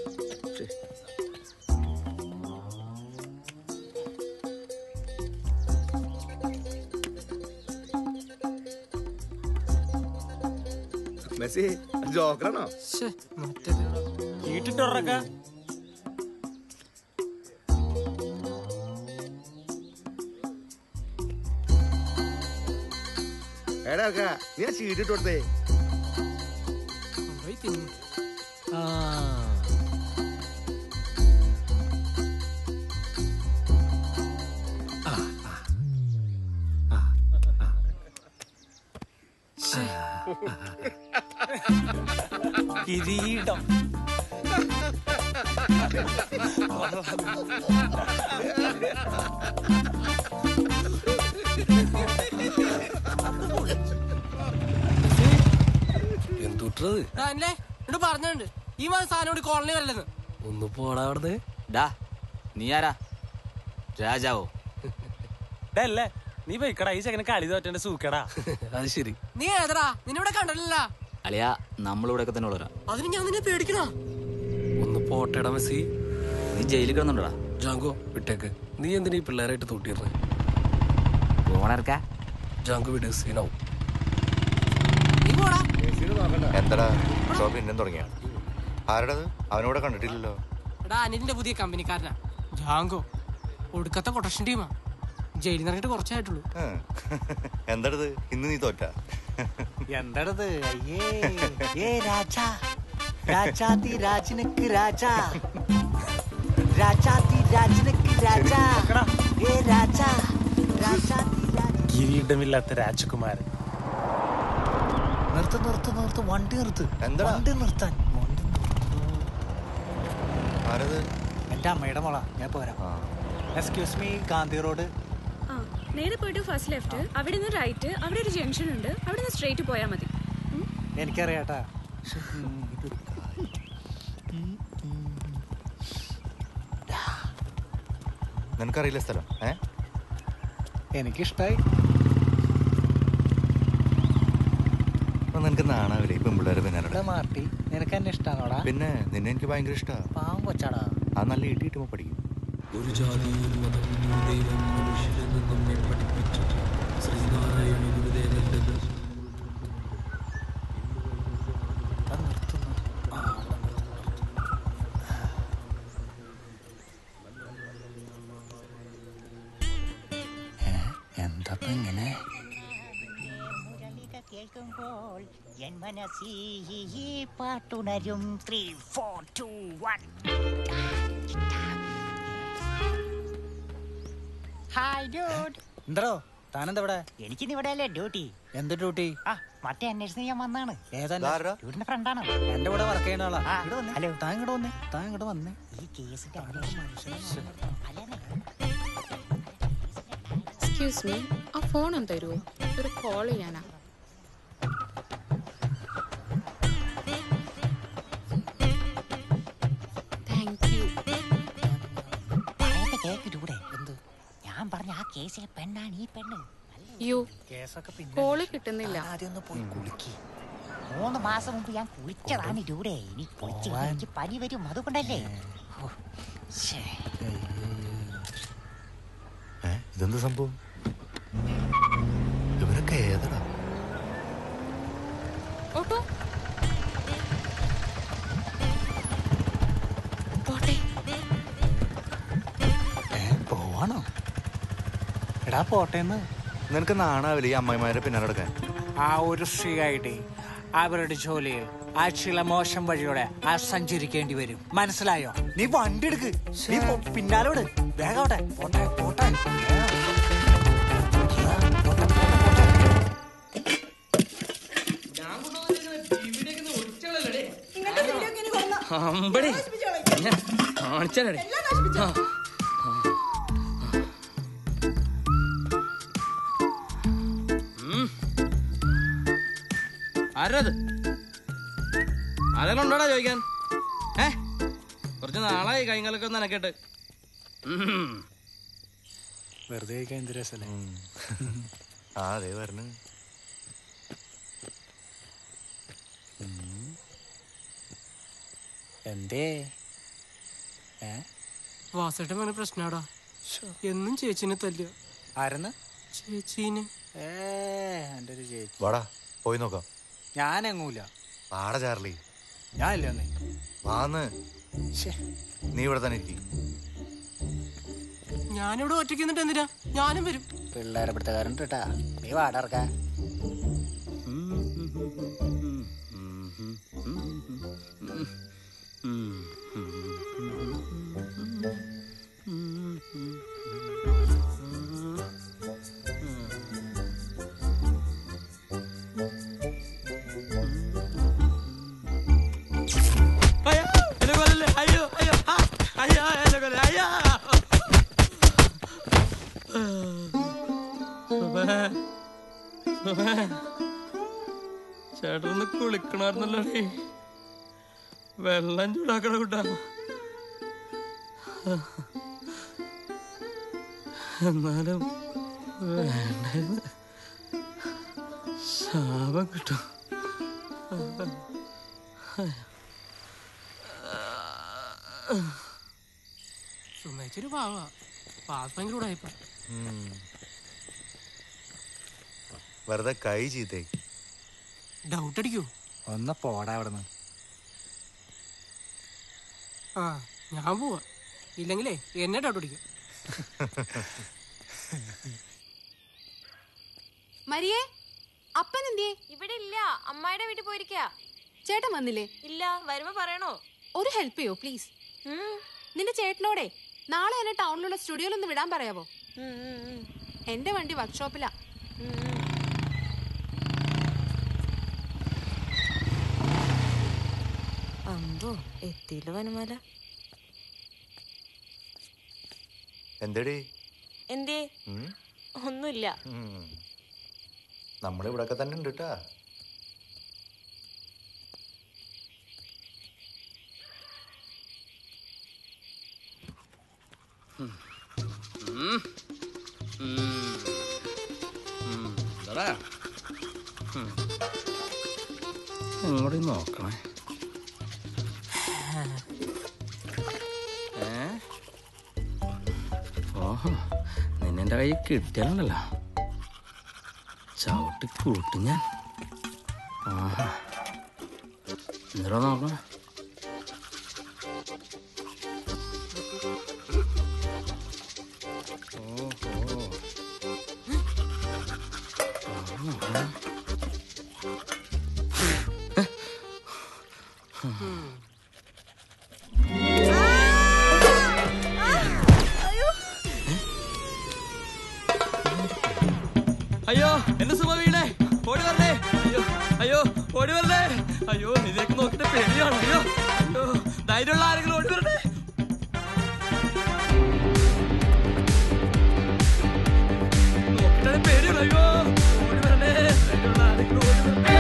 മെസ്സി ജോക്കറാണോ? വീട്ടിട്ടുറക്ക എടാ നീ ആ ചീട്ടിട്ട് കൊടുത്തേ. കിരീടം. എന്തുട്ടത് പറഞ്ഞുണ്ട് ഈ മാസം സാധനം കോളനി വരല്ലെന്ന്. ഒന്ന് പോടാ അവിടുന്ന്. നീ ആരാ? രാജാവോ? അല്ലേ, നീ പോയിക്കടാ. ഈ ചെക്കനെ കളി തോറ്റേണ്ട സൂക്കടാ. അത് ശരി. നീ ഏതടാ? നിന്നിവിടെ കണ്ടല്ല. അളിയാ, നമ്മളിവിടെ തന്നെ ഉള്ളവരാ. അതിന് ഞാൻ നിന്നെ പേടിക്കണ. ഒന്ന് പോട്ടേടാ മെസ്സി. നീ ജയിലിൽ കിടന്നുണ്ടോടാ? ജാങ്കോ വിട്ടേക്ക്. നീ എന്തിനാ ഈ പിള്ളേരായിട്ട് തൂട്ടിയിരുന്നേ? ജാങ്കോ വിട്, സീനാവും. എന്താടാ ഷോ പിന്നെ തുടങ്ങിയ? ആരുടേത്? അവനോടെ കണ്ടിട്ടില്ലല്ലോ. എടാ അനിലിന്റെ പുതിയ കമ്പനിക്കാരനാ ജാങ്കോ. ഒടുക്കത്തെ കൊട്ടേഷൻ ടീമാ. ജയിലിൽ നിറങ്ങിട്ട് കുറച്ചായിട്ടുള്ളൂ. എന്താടത് ഇന്ന് നീ തോറ്റ? എന്താടത്? അയ്യേ ഏ രാജാ രാജാതി രാജനക്ക് രാജാ രാജാതി രാജനക്ക് രാജാ ഏ രാജാ രാജാതി കിരീടമില്ലാത്ത രാജകുമാരൻ. നിർത്ത് നിർത്ത് നിർത്ത്, വണ്ടി നിർത്ത്. വണ്ടി നിർത്താൻ. എന്റെ അമ്മയുടെ മോളാ, ഞാൻ പോരാ. Excuse me, Gandhi road. നേരെ പോയിട്ട് ഫസ്റ്റ് ലെഫ്റ്റ്, അവിടെ നിന്ന് റൈറ്റ്, അവിടെ ഒരു ജംഗ്ഷൻ ഉണ്ട്, അവിടെ നിന്ന് സ്ട്രേറ്റ് പോയാൽ മതി. എനിക്കറിയാട്ടാ. നിനക്കറിയില്ല സ്ഥലം? എനിക്കിഷ്ടായി. നിനക്ക് നാണാവില്ലേ പെൺപിള്ളേരെ പിന്നാലെ? മാർട്ടി, നിനക്ക് എന്നെ ഇഷ്ടാണോടാ? പിന്നെ നിന്നെ എനിക്ക് ഭയങ്കര ഇഷ്ടമാണ്. പാവം കൊച്ചാടാ. അത് നല്ല ഇടി കിട്ടുമ്പോ പഠിക്കും. ഒരു ജാതിയും മതവും ദൈവം മനുഷ്യരെന്ന് നമ്മെ പഠിപ്പിച്ചത് ശ്രീനാരായണ ഗുരുദേവന്റെ എന്താ ഇങ്ങനെ? കേൾക്കുമ്പോൾ എൻ മനസ്സിൽ പാട്ടുണരും. 3, 4, 2, 1. Hi dude. എന്തോ താനെന്താ ഇവിടെ? എനിക്കിന്ന് ഇവിടെ അല്ലേ ഡ്യൂട്ടി. എന്ത് ഡ്യൂട്ടി? മറ്റേ അന്വേഷണം ഞാൻ വന്നാണ്. ഡ്യൂട്ടിന്റെ ഫ്രണ്ടാണ്. എന്റെ കൂടെ വർക്ക് ചെയ്യുന്ന ആളാ. ഹലോ, താൻ ഇങ്ങോട്ട് വന്നേ. താൻ ഇങ്ങോട്ട് വന്നേ. ഈ കേസിന്റെ എക്സ്ക്യൂസ് മീ, ആ ഫോൺ ഒന്ന് തരുമോ? ഒരു കോൾ ചെയ്യാനാ. Thank you. കേക്ക് ഡ്യൂടെ. ഞാൻ പറഞ്ഞ ആ കേസിലെ പെണ്ണാണ് ഈ പെണ്ണ്. യോ, കോള് കിട്ടുന്നില്ല. പോയി കുളിക്ക്. 3 മാസം മുമ്പ് ഞാൻ കുളിച്ചതാണ് ഡ്യൂടെ. ഇനി കുളിച്ച് എനിക്ക് പനി വരും, അതുകൊണ്ടല്ലേ. ഇതെന്ത് സംഭവം? ഇവരൊക്കെ ഏതാ? ഓട്ടോ പോട്ടെ. പോവാണോ? എടാ പോട്ടേന്ന്. നിനക്ക് നാണാവില്ല ഈ അമ്മായിമാരെ പിന്നാലെ നടക്കാൻ? ആ ഒരു സ്ത്രീ ആയിട്ട് അവരുടെ ജോലിയിൽ ആ ചില മോശം വഴിയോടെ ആ സഞ്ചരിക്കേണ്ടി വരും. മനസ്സിലായോ? നീ വണ്ടി എടുക്ക്. നീ പിന്നാലെ വിട്. വേഗം പോട്ടെ പോട്ടെ. കാണിച്ചാലേ ആരത്? അതെല്ലാം ഉണ്ടോടാ ചോദിക്കാൻ? കുറച്ച് നാളായി കൈകാലൊക്കെ ഒന്ന് നനക്കട്ടെ. വെറുതെ എന്ത് രസല്ലേ? അതെ പറഞ്ഞു. എന്തേ? വാസേട്ടൻ പറഞ്ഞ പ്രശ്നാടാ. എന്നും ചേച്ചിനെ തല്ലുക. ആരെന്ന്? ചേച്ചീന്. എന്റെ ഒരു ചേച്ചി. വാടാ പോയി നോക്കാം. ഞാൻ എങ്ങൂല. വാടാ ചാർലി. ഞാൻ ഇല്ല. വാന്ന്. നീ ഇവിടെ തന്നെ ഇരിക്കും. ഞാനിവിടെ ഒറ്റയ്ക്ക് നിന്നിട്ട് എന്തിനാ? ഞാനും വരും. പിള്ളേരെ പിടുത്തക്കാരൻ കേട്ടാ. നീ വാടർക്കാ. ചേട്ടനൊന്ന് കുളിക്കണായിരുന്നല്ലേ? വെള്ളം ചൂടാക്കണ കൂട്ടാ. എന്നാലും വേണ്ടായിരുന്നു. ശാപം കിട്ടും. സുമേ ചേച്ചി പാവാ, പാസ് ഭയങ്കര കൂടായിപ്പോ. വെറുതെ കൈ ചീത്തേ. ഡൗട്ട് അടിക്കൂ. ഒന്ന് പോടാ അവിടെ നിന്ന്. ആ ഞാൻ പോവാ, ഇല്ലെങ്കിലേ എന്നെ ഡൗട്ട് അടിക്കും. മരിയേ, അപ്പൻ എന്തിയേ? ഇവിടെ ഇല്ല, അമ്മായിടെ വീട്ടിൽ പോയിരിക്ക. ചേട്ടൻ വന്നില്ലേ? ഇല്ല, വരുമ്പോ പറയണോ? ഒരു ഹെൽപ്പ് ചെയ്യോ പ്ലീസ്? നിന്റെ ചേട്ടനോടെ നാളെ എന്നെ ടൗണിലുള്ള സ്റ്റുഡിയോയിലൊന്ന് വിടാൻ പറയാവോ? എന്റെ വണ്ടി വർക്ക്ഷോപ്പിലാ. അമ്പോ, എത്തിയില്ല വനമാല. എന്തേടി? എന്തേ? ഒന്നുമില്ല. നമ്മളിവിടൊക്കെ തന്നെ ഉണ്ട് കേട്ടാ. ഇങ്ങോട്ട് നോക്കണേ. ഓഹോ, നിന്നെ കയ്യിൽ കിട്ടിയാലുണ്ടല്ലോ ചവിട്ടി കൂട്ടി ഞാൻ. ആഹാ, എന്നിട്ടോ നോക്കണേ. അയ്യോ എന്റെ സുമ വീണേ, ഓടി വരണേ. അയ്യോ അയ്യോ ഓടി വരണേ. അയ്യോ ഇതിലേക്ക് നോക്കിട്ട് പേടിയാണ്. അയ്യോ അയ്യോ, ധൈര്യമുള്ള ആരെങ്കിലും ഓടി വരണേ. നോക്കിട്ടാണ് പേടിയാണ്. അയ്യോ ഓടി വരണേ, ധൈര്യമുള്ള ആരെങ്കിലും ഓടി വരണേ.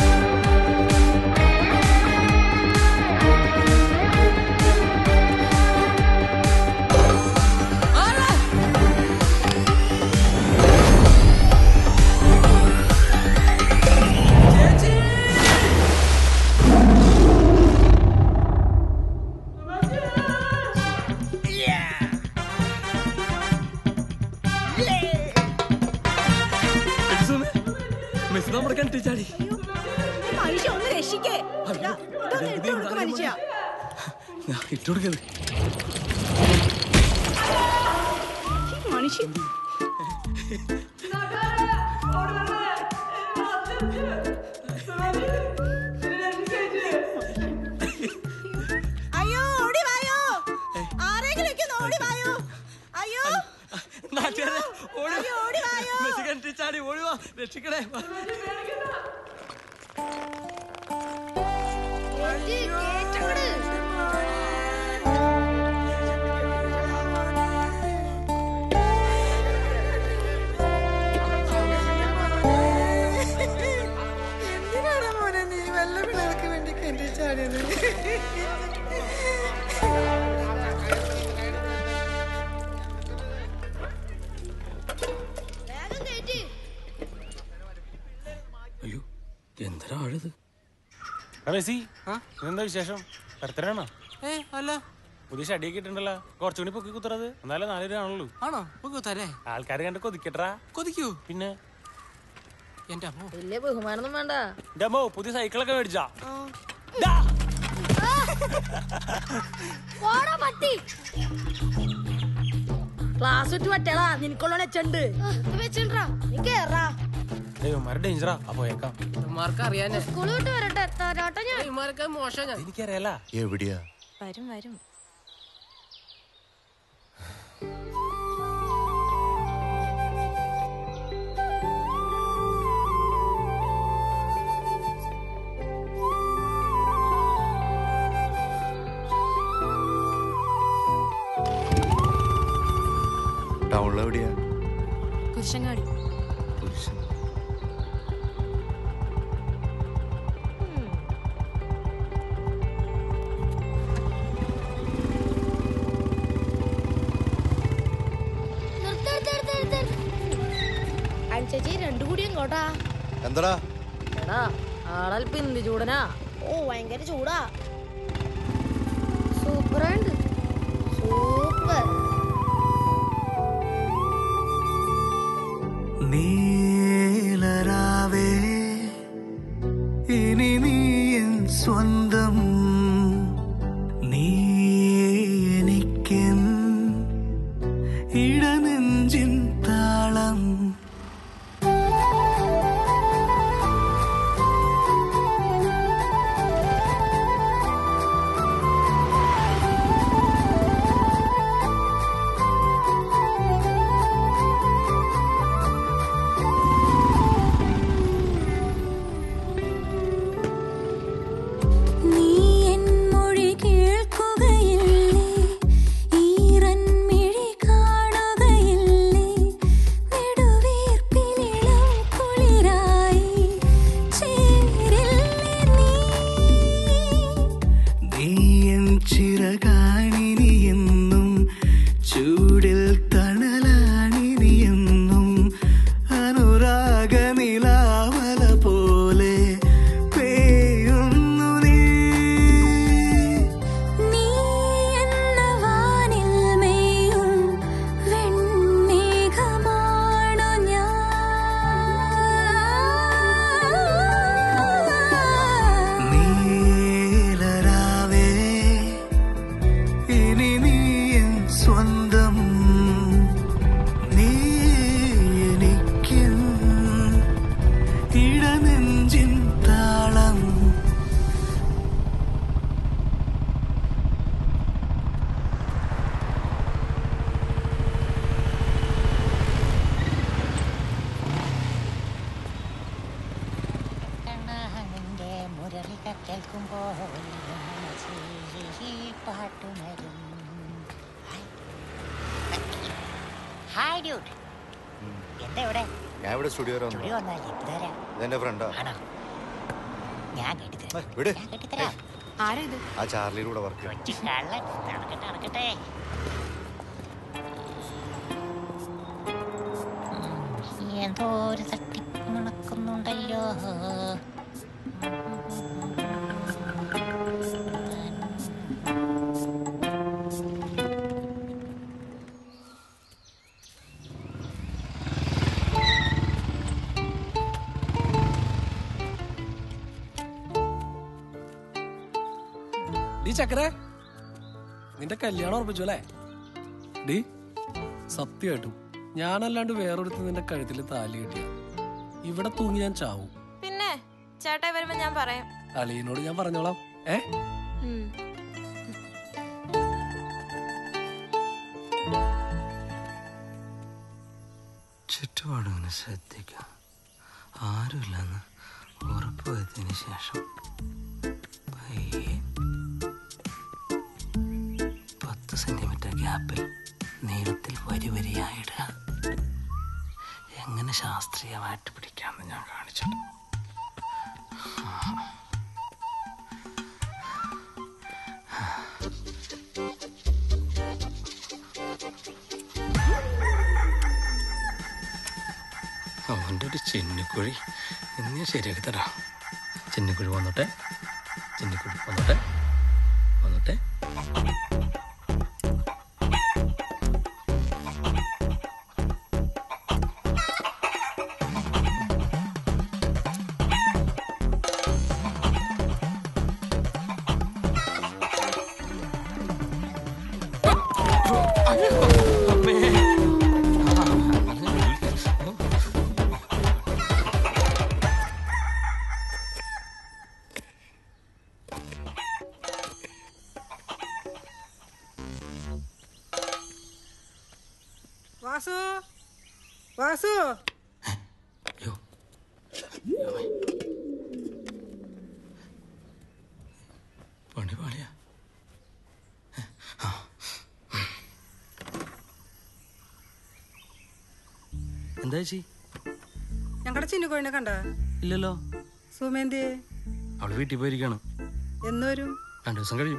ഇട്ടുകൊടുക്കത് മനുഷ്യൻ അയ്യോ ഓടി വായോ, ആരെങ്കിലും ഓടി വായോ. അയ്യോ ഓടി വായോ, ചാടി ഓടുവാ, രക്ഷിക്കണേ. എന്തിനാണ് മോനെ നീ വല്ല പിള്ളേർക്ക് വേണ്ടി കെട്ടി ചാടിയത്? അയ്യോ എന്തൊരാ ആഴത്. എന്താ വിശേഷം? ബർത്ത്ഡേയാണോ? അല്ല, പുതിയ ഷടിയൊക്കെ ഇട്ടുണ്ടല്ലോ. കുറച്ചുകൂടി പൊക്കി കുത്തറത്, എന്നാലും 4 രൂപ ആണല്ലോ. ആണോ? പൊക്കുത്തരേ ആൾക്കാർ കണ്ട് കൊതിക്കട്ടാ. കൊതിക്കൂ പിന്നെ എന്റെ അമ്മോ, വലിയ ബഹുമാനൊന്നും വേണ്ട. എന്റെ അമ്മോ, പുതിയ സൈക്കിളൊക്കെ മേടിച്ചാ. ക്ലാസ് വിട്ട് പറ്റേടാ, നിനക്കുള്ള വെച്ചുണ്ട് വെച്ചിട്ടാ നീ കേറാ. ഇവന്മാരെ ഡേഞ്ചറാ. പോയേക്കാം. ഇവന്മാർക്ക് അറിയാനേ. സ്കൂൾ വിട്ട് വരട്ടെ, തരാട്ടെ ഞാൻ. ഇവന്മാർക്ക് മോശം. ഞാൻ എനിക്കറിയാല. എവിടെയാ? വരും വരും. ടൗണിലെവിടെയാ? കുരിശങ്ങാടി. ചേച്ചി രണ്ടു കൂടി എങ്ങോട്ടാ? എന്താടാ? എടാ ആളൽപ്പം എന്ത് ചൂടനാ. ഓ ഭയങ്കര ചൂടാ. സൂപ്പറാണ്ട് സൂപ്പർ. ഇടനെഞ്ചിൻ താളം ചാർലിയിലൂടെ വർക്ക് എന്തോ ഒരു തട്ടിപ്പ് മണക്കുന്നുണ്ടല്ലോ. ചക്കരെ നിന്റെ കല്യാണം ഉറപ്പിച്ചു അല്ലേ? ഡി സത്യമായിട്ടും ഞാനല്ലാണ്ട് വേറൊരുത്ത് നിന്റെ കഴുത്തിൽ താലി കിട്ടിയ ഇവിടെ തൂങ്ങി ഞാൻ ചാവും. പിന്നെ ചേട്ടായി വരുമ്പോ ഞാൻ പറയാം. അളിയനോട് ഞാൻ പറഞ്ഞോളാം. ചുറ്റുപാടുങ്ങനെ ശ്രദ്ധിക്കാം. ആരുമില്ലെന്ന് ഉറപ്പുവരുത്തിയതിനു ശേഷം 10 സെന്റിമീറ്റർ ഗ്യാപ്പിൽ നീളത്തിൽ വരി വരിയായിടുക. എങ്ങനെ ശാസ്ത്രീയമായിട്ട് പിടിക്കാമെന്ന് ഞാൻ കാണിച്ചു. അവൻ്റെ ഒരു ചിന്നിക്കുഴി ഇന്ന് ശരിയാക്കി തരാം. ചിന്നിക്കുഴി വന്നോട്ടെ, ചിന്നിക്കുഴി വന്നോട്ടെ, വന്നോട്ടെ. വാസു, വാസു, പണി പാളിയാ. എന്താ ചേച്ചി? ഞങ്ങളുടെ ചിന്നുകോഴിനെ കണ്ട? ഇല്ലല്ലോ. സുമേന്തി അവള് വീട്ടിൽ പോയിരിക്കാണ്. എന്ന് വരും? 2 ദിവസം കഴിയും.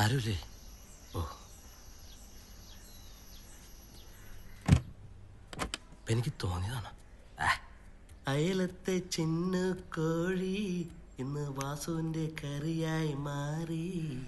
ആരുമില്ലേ? ഓ, എനിക്ക് തോന്നിയതാണ്. അയലത്തെ ചിന്ന കോഴി ഇന്ന് വാസുവിന്റെ കറിയായി മാറി.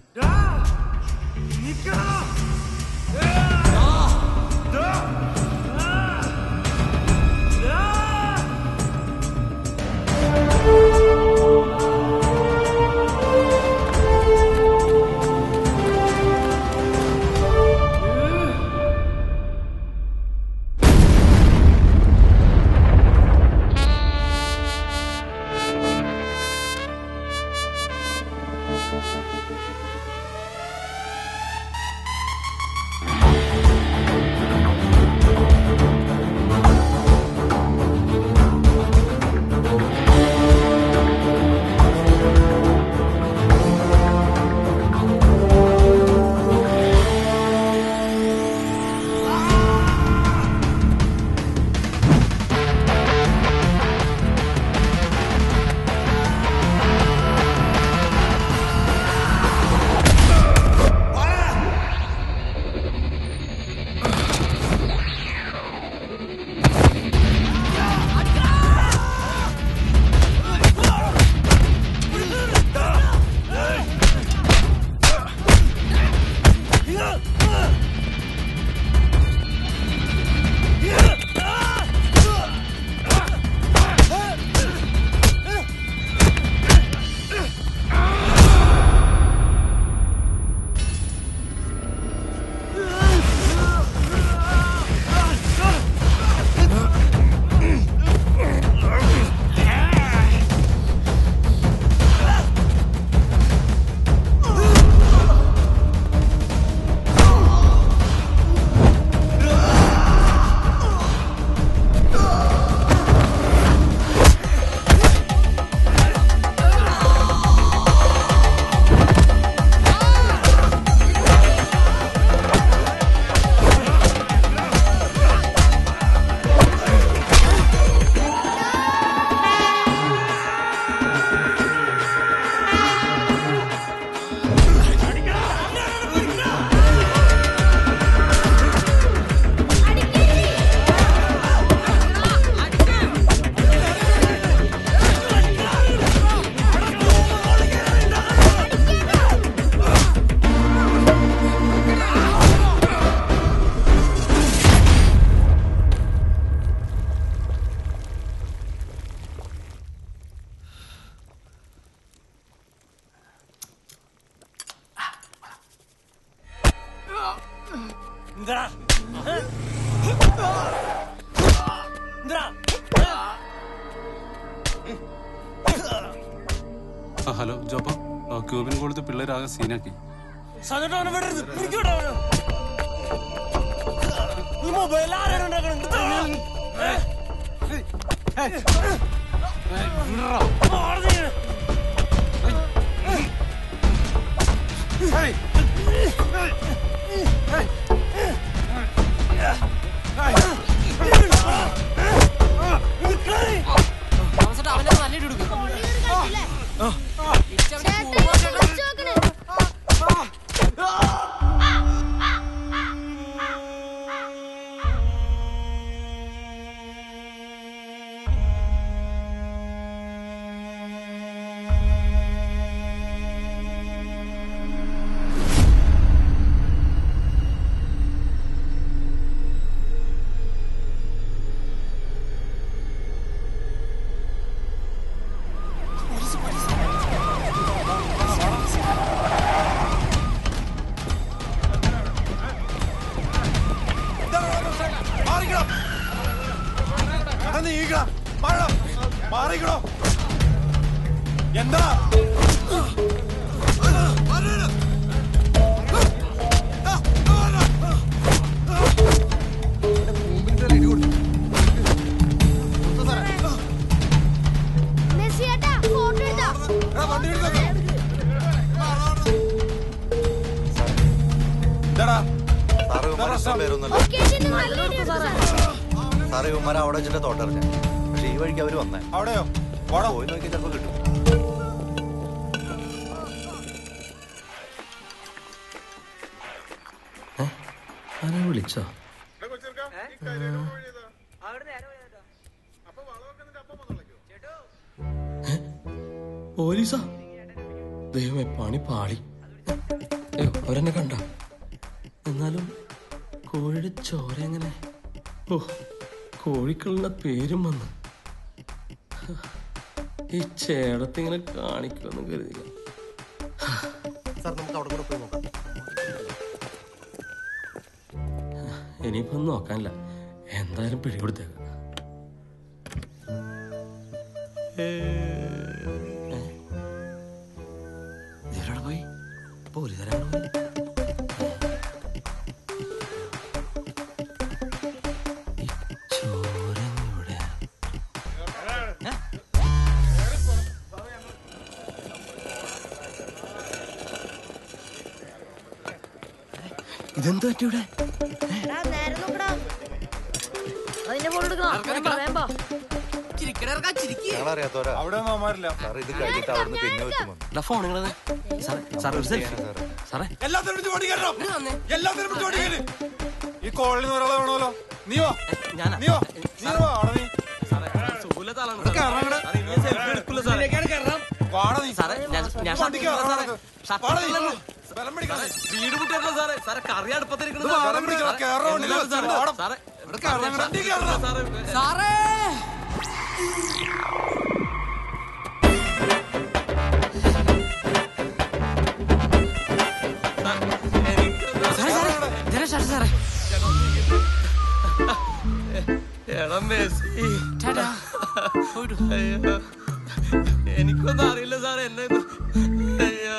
ഹലോ ജോപ്പ, ക്യൂബിൻ കൊടുത്ത് പിള്ളേരാകെ സീനാക്കി. എന്താ സാറേ ഇവന്മാരെ അവിടെ വെച്ചിട്ട് തോട്ടറിഞ്ഞ, പക്ഷെ ഈ വഴിക്ക് അവര് വന്നേ. അവിടെയോ? പോയി നോക്കി ചിലപ്പോ കിട്ടും. ആരെ വിളിച്ചോ? പോലീസാ? ദൈവമേ, പണി പാളി. അയ്യോ, അവരെന്നെ കണ്ട. എന്നാലും കോഴിയുടെ ചോര എങ്ങനെ? ഓ, കോഴിക്കുള്ള പേരും വന്നു. ഈ ചേടത്തിങ്ങനെ കാണിക്കുമെന്ന് കരുതി. ഇനിയിപ്പോ ഒന്നും നോക്കാനില്ല, എന്തായാലും പിടികൊടുത്തേക്ക്. പോയി പോലീസുകാരാണ് പോയി. ഇതെന്താ പറ്റിവിടെ? ഈ കോളനി ഒരാളെ വേണമല്ലോ. നീ വാ, നീ വാ, നീ വാ. വീട് മുട്ടല്ലോ സാറേ. സാറേ കറി അടുപ്പത്തിരിക്കുന്നത് എനിക്കൊന്നും അറിയില്ല സാറേ. എന്നെ അയ്യോ,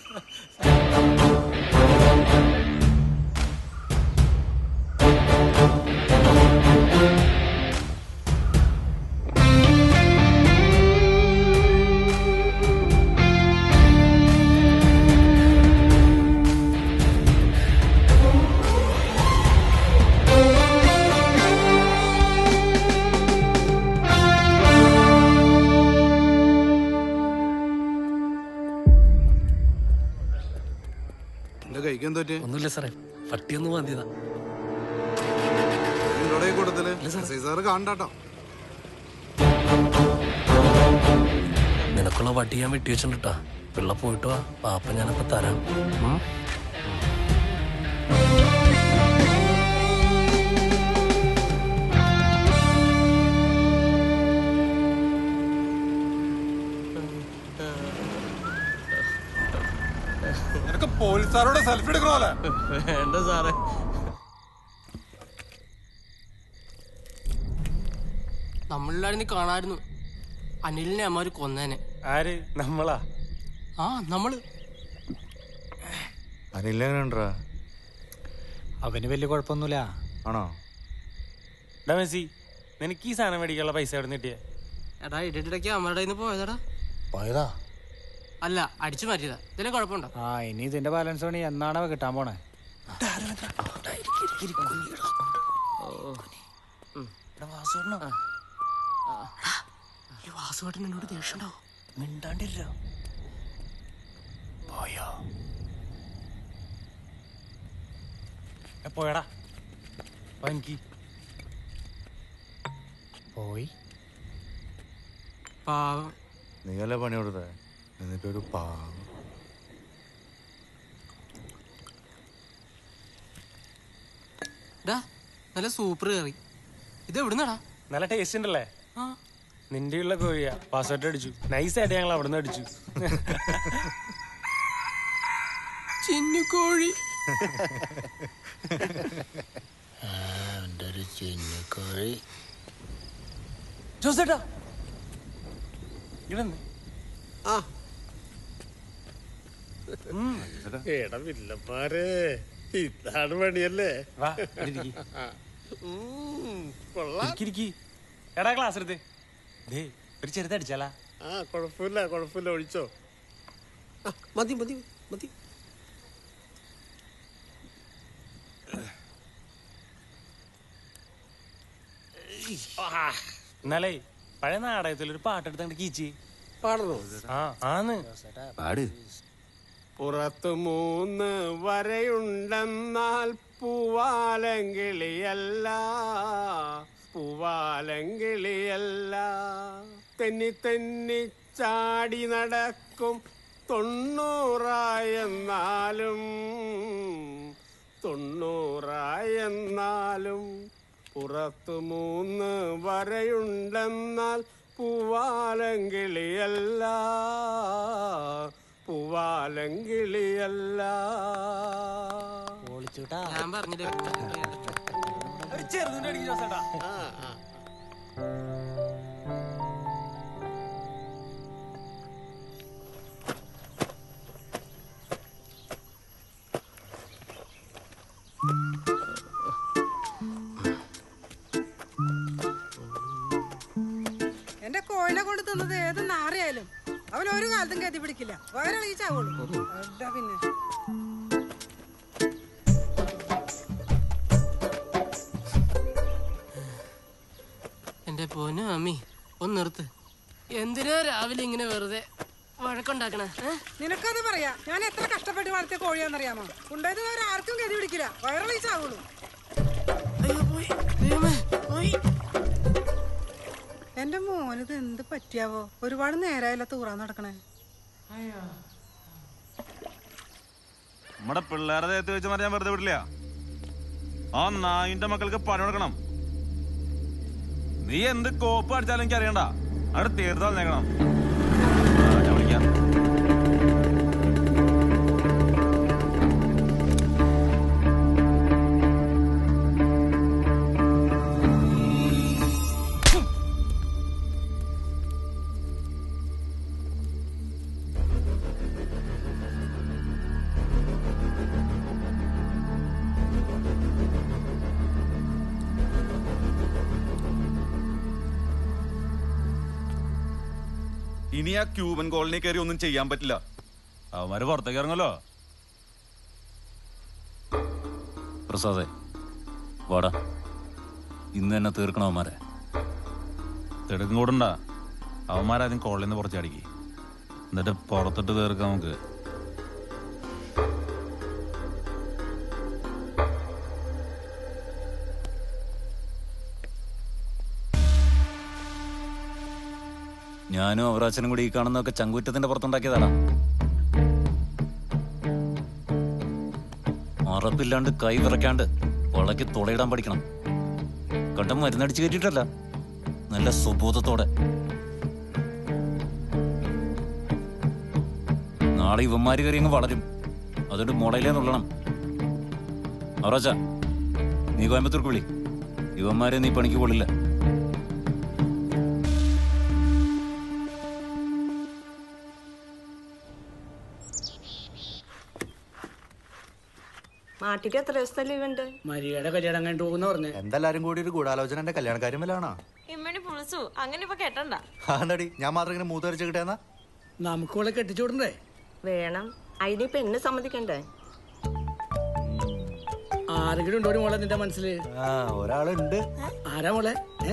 ഒന്നുമില്ല സാറേ, പട്ടിയൊന്നും മതിയതാ. നിനക്കുള്ള പട്ടി ഞാൻ വെട്ടി വെച്ചിട്ടാ. പിള്ള പോയിട്ട് വാ, പാപ്പ ഞാനപ്പോ തരാം. പോലീസുകാരോട് സെൽഫി എടുക്കണോല്ലേ? വേണ്ട സാറേ. നമ്മളെല്ലാരും നീ കാണായിരുന്നു. അനിലിനെ അമ്മമാര് കൊന്നേനെ. ആര്? നമ്മളാ? ആ, നമ്മള്. അനിലെങ്ങനെണ്ടാ? അവന് വലിയ കുഴപ്പമൊന്നുമില്ല. ആണോ? ഡാമേസി, നിനക്ക് ഈ സാധനം മേടിക്കാനുള്ള പൈസ എവിടെ നിന്ന് കിട്ടിയേ? എടാ, ഇടയ്ക്കിടയ്ക്ക് അമ്മയുടെ കയ്യിൽ നിന്ന് പോയതാടാ. പോയതാ? അല്ല, അടിച്ചു മാറ്റിയതാ. ഇതിന് കുഴപ്പമുണ്ടോ? ആ, ഇനി ഇതിന്റെ ബാലൻസ് പണി എന്നാണോ കിട്ടാൻ പോണേ? വാസുവേട്ടൻ എന്നോട് ദേഷ്യണ്ടോ? മിണ്ടാണ്ടില്ലോ. പോയോ? പോയടാ. എനിക്ക് പോയി. പാവം. നീയല്ലേ പണി കൊടുത്തേ, എന്നിട്ടൊരു പാവം. നല്ല സൂപ്പർ കറി. ഇത് എവിടുന്നാടാ? നല്ല ടേസ്റ്റ് ഉണ്ടല്ലേ? നിന്റെ ഉള്ള കോഴിയാ. പാസ്വേർഡ് അടിച്ചു. നൈസായിട്ട് ഞങ്ങൾ അവിടെ നിന്ന് അടിച്ചു. ചിന്നുകോഴി. ചിന്നുകോഴി. ജോസേട്ടാ, ഇടന്ന്. എടാ വില്ലന്മാരെ, ഇതാണ് പണിയല്ലേ? വാ, എടാ ക്ലാസ് എടുത്ത് ഒരു ചെറുതടിച്ചാലാ? ആ, കുഴപ്പമില്ല കുഴപ്പമില്ല, ഒഴിച്ചോ. മതി മതി മതി. എന്നാലേ പഴയ നാടകത്തിൽ ഒരു പാട്ടെടുത്തങ്ങോട്ട് കീച്ചി പാടണോ? ആ, ആന്ന് പാട്. പുറത്തു 3 വരയുണ്ടെന്നാൽ പൂവാലങ്കിളിയല്ല, പൂവാലങ്കിളിയല്ല. തെന്നി തെന്നി ചാടി നടക്കും 90 90 പുറത്തു 3 വരയുണ്ടെന്നാൽ പൂവാലങ്കിളിയല്ല, പൂവാലങ്കിളിയല്ല. ഞാൻ പറഞ്ഞില്ലേ എന്റെ കോഴിനെ കൊണ്ട് തിന്നത് ഏത് നാറിയായാലും അവൻ ഒരു കാലത്തും കത്തി പിടിക്കില്ല, വയറിളയിച്ചാവുള്ളൂ. പിന്നെ എന്റെ പൊന്നു അമ്മി ഒന്ന് നിർത്ത്. എന്തിനാ രാവിലെ ഇങ്ങനെ വെറുതെ വഴക്കുണ്ടാക്കണേ? നിനക്കത് പറയാ, ഞാൻ എത്ര കഷ്ടപ്പെട്ട് വളർത്തിയ കോഴിയാന്നറിയാമോ? ഉണ്ടായത് ആർക്കും ഗതി പിടിക്കില്ല, വയറിളയിച്ചാവുള്ളൂ. എന്റെ മോനിത് എന്ത് പറ്റിയാവോ? ഒരുപാട് നേരായില്ല തൂറാൻ നടക്കണേ. നമ്മുടെ പിള്ളേരെ ദേഹത്ത് വെച്ച് ഞാൻ വെറുതെ വിടില്ല. ആ നായിന്റെ മക്കൾക്ക് പണി കൊടുക്കണം. നീ എന്ത് കോപ്പ് അടിച്ചാലും എനിക്ക് അറിയണ്ട, അവിടെ തീർത്താൽ നേക്കണം. ഞാൻ വിളിക്കാം. ഇനി ആ ക്യൂബൻ കോളനി കയറി ഒന്നും ചെയ്യാൻ പറ്റില്ല. അവന്മാര് പുറത്തേക്ക് ഇറങ്ങല്ലോ. പ്രസാദേ വാടാ, ഇന്ന് തന്നെ തീർക്കണം അവന്മാരെ. തിടുക്കും കൂടണ്ട. അവന്മാരാദ്യം കോളനിയിൽ നിന്ന് പുറച്ചടിക്ക്, എന്നിട്ട് പുറത്തിട്ട് തീർക്കാം നമുക്ക്. ഞാനും അവറാച്ചനും കൂടി ഈ കാണുന്നതൊക്കെ ചങ്കുറ്റത്തിന്റെ പുറത്തുണ്ടാക്കിയതാടാ. അറപ്പില്ലാണ്ട് കൈ വിറയ്ക്കാണ്ട് വളയ്ക്ക് തുളയിടാൻ പഠിക്കണം. കണ്ടം മരുന്നടിച്ച് കയറ്റിട്ടല്ല, നല്ല സുബോധത്തോടെ. നാളെ ഇവന്മാര് കയറി അങ്ങ് വളരും, അതുകൊണ്ട് മുളയിലേ നുള്ളണം. അവറാച്ച, നീ കോയമ്പത്തൂർക്ക് വിളി. ഇവന്മാരെ നീ പണിക്ക് കൊള്ളില്ല. നാട്ടിക്ക് എത്ര ദിവസത്തെ ലീവ് ഉണ്ട്? മരിയയുടെ കല്യാണം കഴിഞ്ഞു പോകുന്ന പറഞ്ഞു. എന്തെല്ലാരും കൂടി ഒരു ഗൂഢാലോചന എന്റെ കല്യാണക്കാര്യം വല്ലാണോ? ഇമ്മണി പുളിച്ചു അങ്ങനെ ഇപ്പൊ കെട്ടണ്ട. ആണ്ടടി, ഞാൻ മാത്രം ഇങ്ങനെ മൂത്തരിച്ച് കിട്ടിയെന്നാ? നമുക്ക് ഇവിടെ കെട്ടിച്ചോടണ്ടേ? വേണം, അതിനിപ്പോ എന്നെ സമ്മതിക്കണ്ടേ? ആരെങ്കിലും ഉണ്ടോ മോളെ നിന്റെ മനസ്സില്? ഒരാളുണ്ട്. ആരാ മോളെ?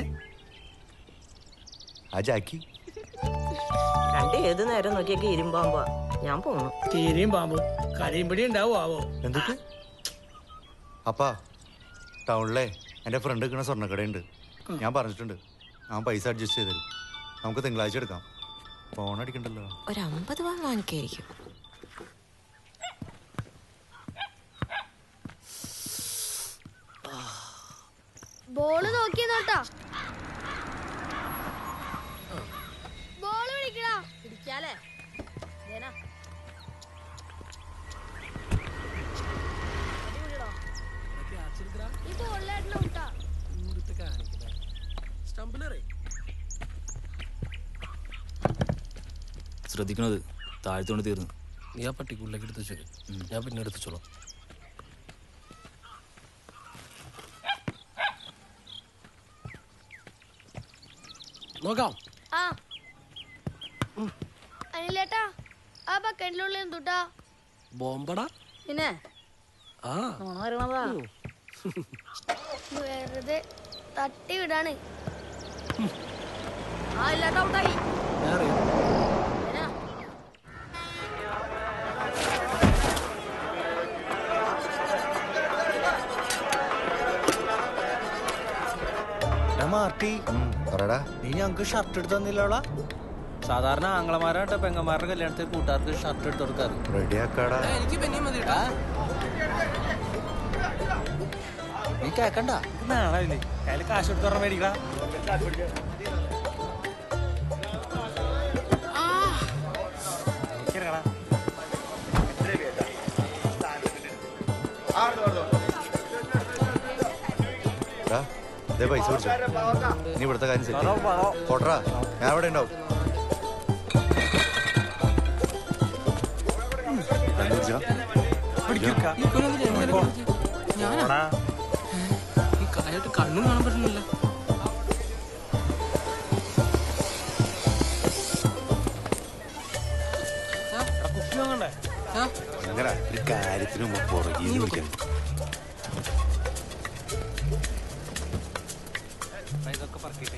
ആ ജാക്കി. കണ്ട് ഏത് നേരം നോക്കിയൊക്കെ ഇരുമ്പാമ്പോ ഞാൻ പോണു. തീരെയും പാമ്പ് കരയുമ്പടി ഉണ്ടാവോ ആവോ? എന്തൊക്കെ അപ്പാ, ടൗണിലെ എൻ്റെ ഫ്രണ്ട് നിൽക്കുന്ന സ്വർണ്ണക്കടയുണ്ട്. ഞാൻ പറഞ്ഞിട്ടുണ്ട്, ഞാൻ പൈസ അഡ്ജസ്റ്റ് ചെയ്ത് തരും. നമുക്ക് തിങ്കളാഴ്ച എടുക്കാം. ഫോൺ അടിക്കണ്ടല്ലോ. ഒരു 50 രൂപ വാങ്ങിക്കായിരിക്കും. ബോള് നോക്കി നോട്ടാ. ബോള് പിടിക്കടാ. പിടിക്കാലേ. ഈ ബോളിലായിരുന്നു ഊട്ടാ. ശ്രദ്ധിക്കണത് താഴ്ത്തോണ്ട് തീർന്നു. നീ ആ പട്ടിക്കുള്ളിലേക്ക് എടുത്ത് വെച്ചേക്ക്, ഞാൻ പിന്നെ എടുത്തോളാം. നോക്കാം. അനിലേട്ടാ, ആ ബക്കറ്റിലുള്ള എന്തുട്ടാ? ബോംബടാ. പിന്നെ ആ വരണതാ, വെറുതെ തട്ടി വിടാണ്. ആ ഇല്ലാട്ടാ, ഔട്ടായി. മാർട്ടി നീ ഞങ്ങക്ക് ഷർട്ട് എടുത്ത് തന്നില്ലോളാ? സാധാരണ ആംഗ്ലമാരാട്ടെ പെങ്ങന്മാരുടെ കല്യാണത്തിൽ കൂട്ടുകാർക്ക് ഷർട്ട് എടുത്ത് കൊടുക്കാറ്. റെഡിയാക്കാടാ. എനിക്ക് പിന്നെ മതി നീ കേക്കണ്ട. നാളെ കയ്യില് കാശ് എടുത്ത് പറഞ്ഞ മേടിക്കടാ. പൈസ കൊടുത്തു. നീ ഇവിടുത്തെ കാര്യം സെറ്റ് പോട്ടറാ, ഞാൻ അവിടെ ഉണ്ടാവും. കണ്ണും കാണാൻ പറ്റുന്നില്ല. ഒരു കാര്യത്തിനും പുറകിൽ വിളിക്കണം. ഇതൊക്കെ പറക്കിട്ടേ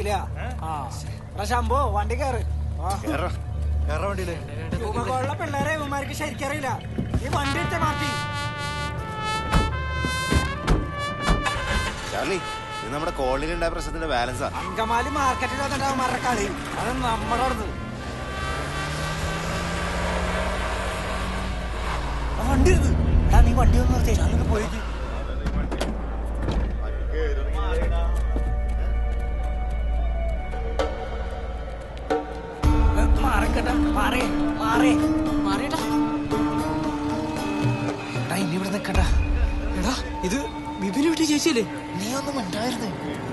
ഇല്ല. ശംഭു വണ്ടി കയറ്. വണ്ടിയില് രൂപകളുള്ള പിള്ളേരെ ഇവന്മാർക്ക് ശരിക്കറിയില്ല. ഈ വണ്ടി എടുത്തേ മാറ്റി. ചാർലി, ഇത് നമ്മുടെ കോളനിയിൽ ഉണ്ടായ പ്രശ്നത്തിന്റെ ബാലൻസാ. അങ്കമാലി മാർക്കറ്റിൽ വന്നിട്ട് കളി അത് നമ്മുടെ അടുത്ത്. വണ്ടി എടുത്ത് നീ വണ്ടി ഒന്ന് നിർത്തി പോയിട്ട് ഇനി ഇവിടെ നിക്കട്ടാ. എടാ ഇത് ബിബിന് വീട്ടിൽ ചേച്ചിയല്ലേ? നീ ഒന്നും ഉണ്ടായിരുന്നു.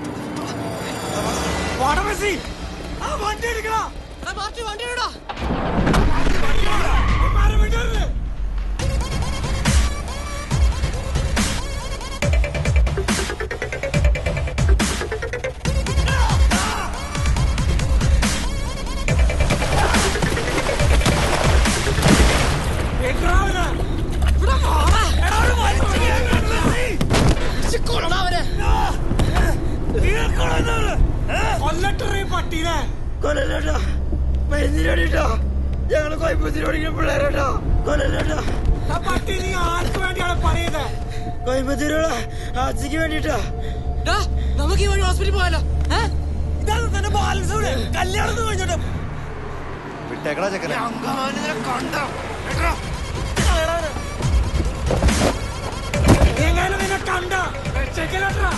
കൊല്ലല്ലേട്ടാ, മരുന്നിന് വേണ്ടിട്ടോ. ഞങ്ങള് കോയമ്പത്തൂർ പഠിക്കുന്ന പിള്ളേരാട്ടോ. കൊല്ലല്ലേട്ടാ. പട്ടി നീ ആർക്ക് വേണ്ടിയാണ് പറയുന്നത്? കോയമ്പത്തൂരുള്ള ആച്ചിക്ക് വേണ്ടിട്ടാ. നമുക്ക് ഈ വഴി ഹോസ്പിറ്റലിൽ പോയാലോ? ഇതാണ് തന്നെ ബാലൻസ്. കല്യാണം കഴിഞ്ഞിട്ട് വിട്ടേക്കടാ ചെക്കനെ. എങ്ങനെ നിന്നെ കണ്ട ചെക്കലാട്ടാ.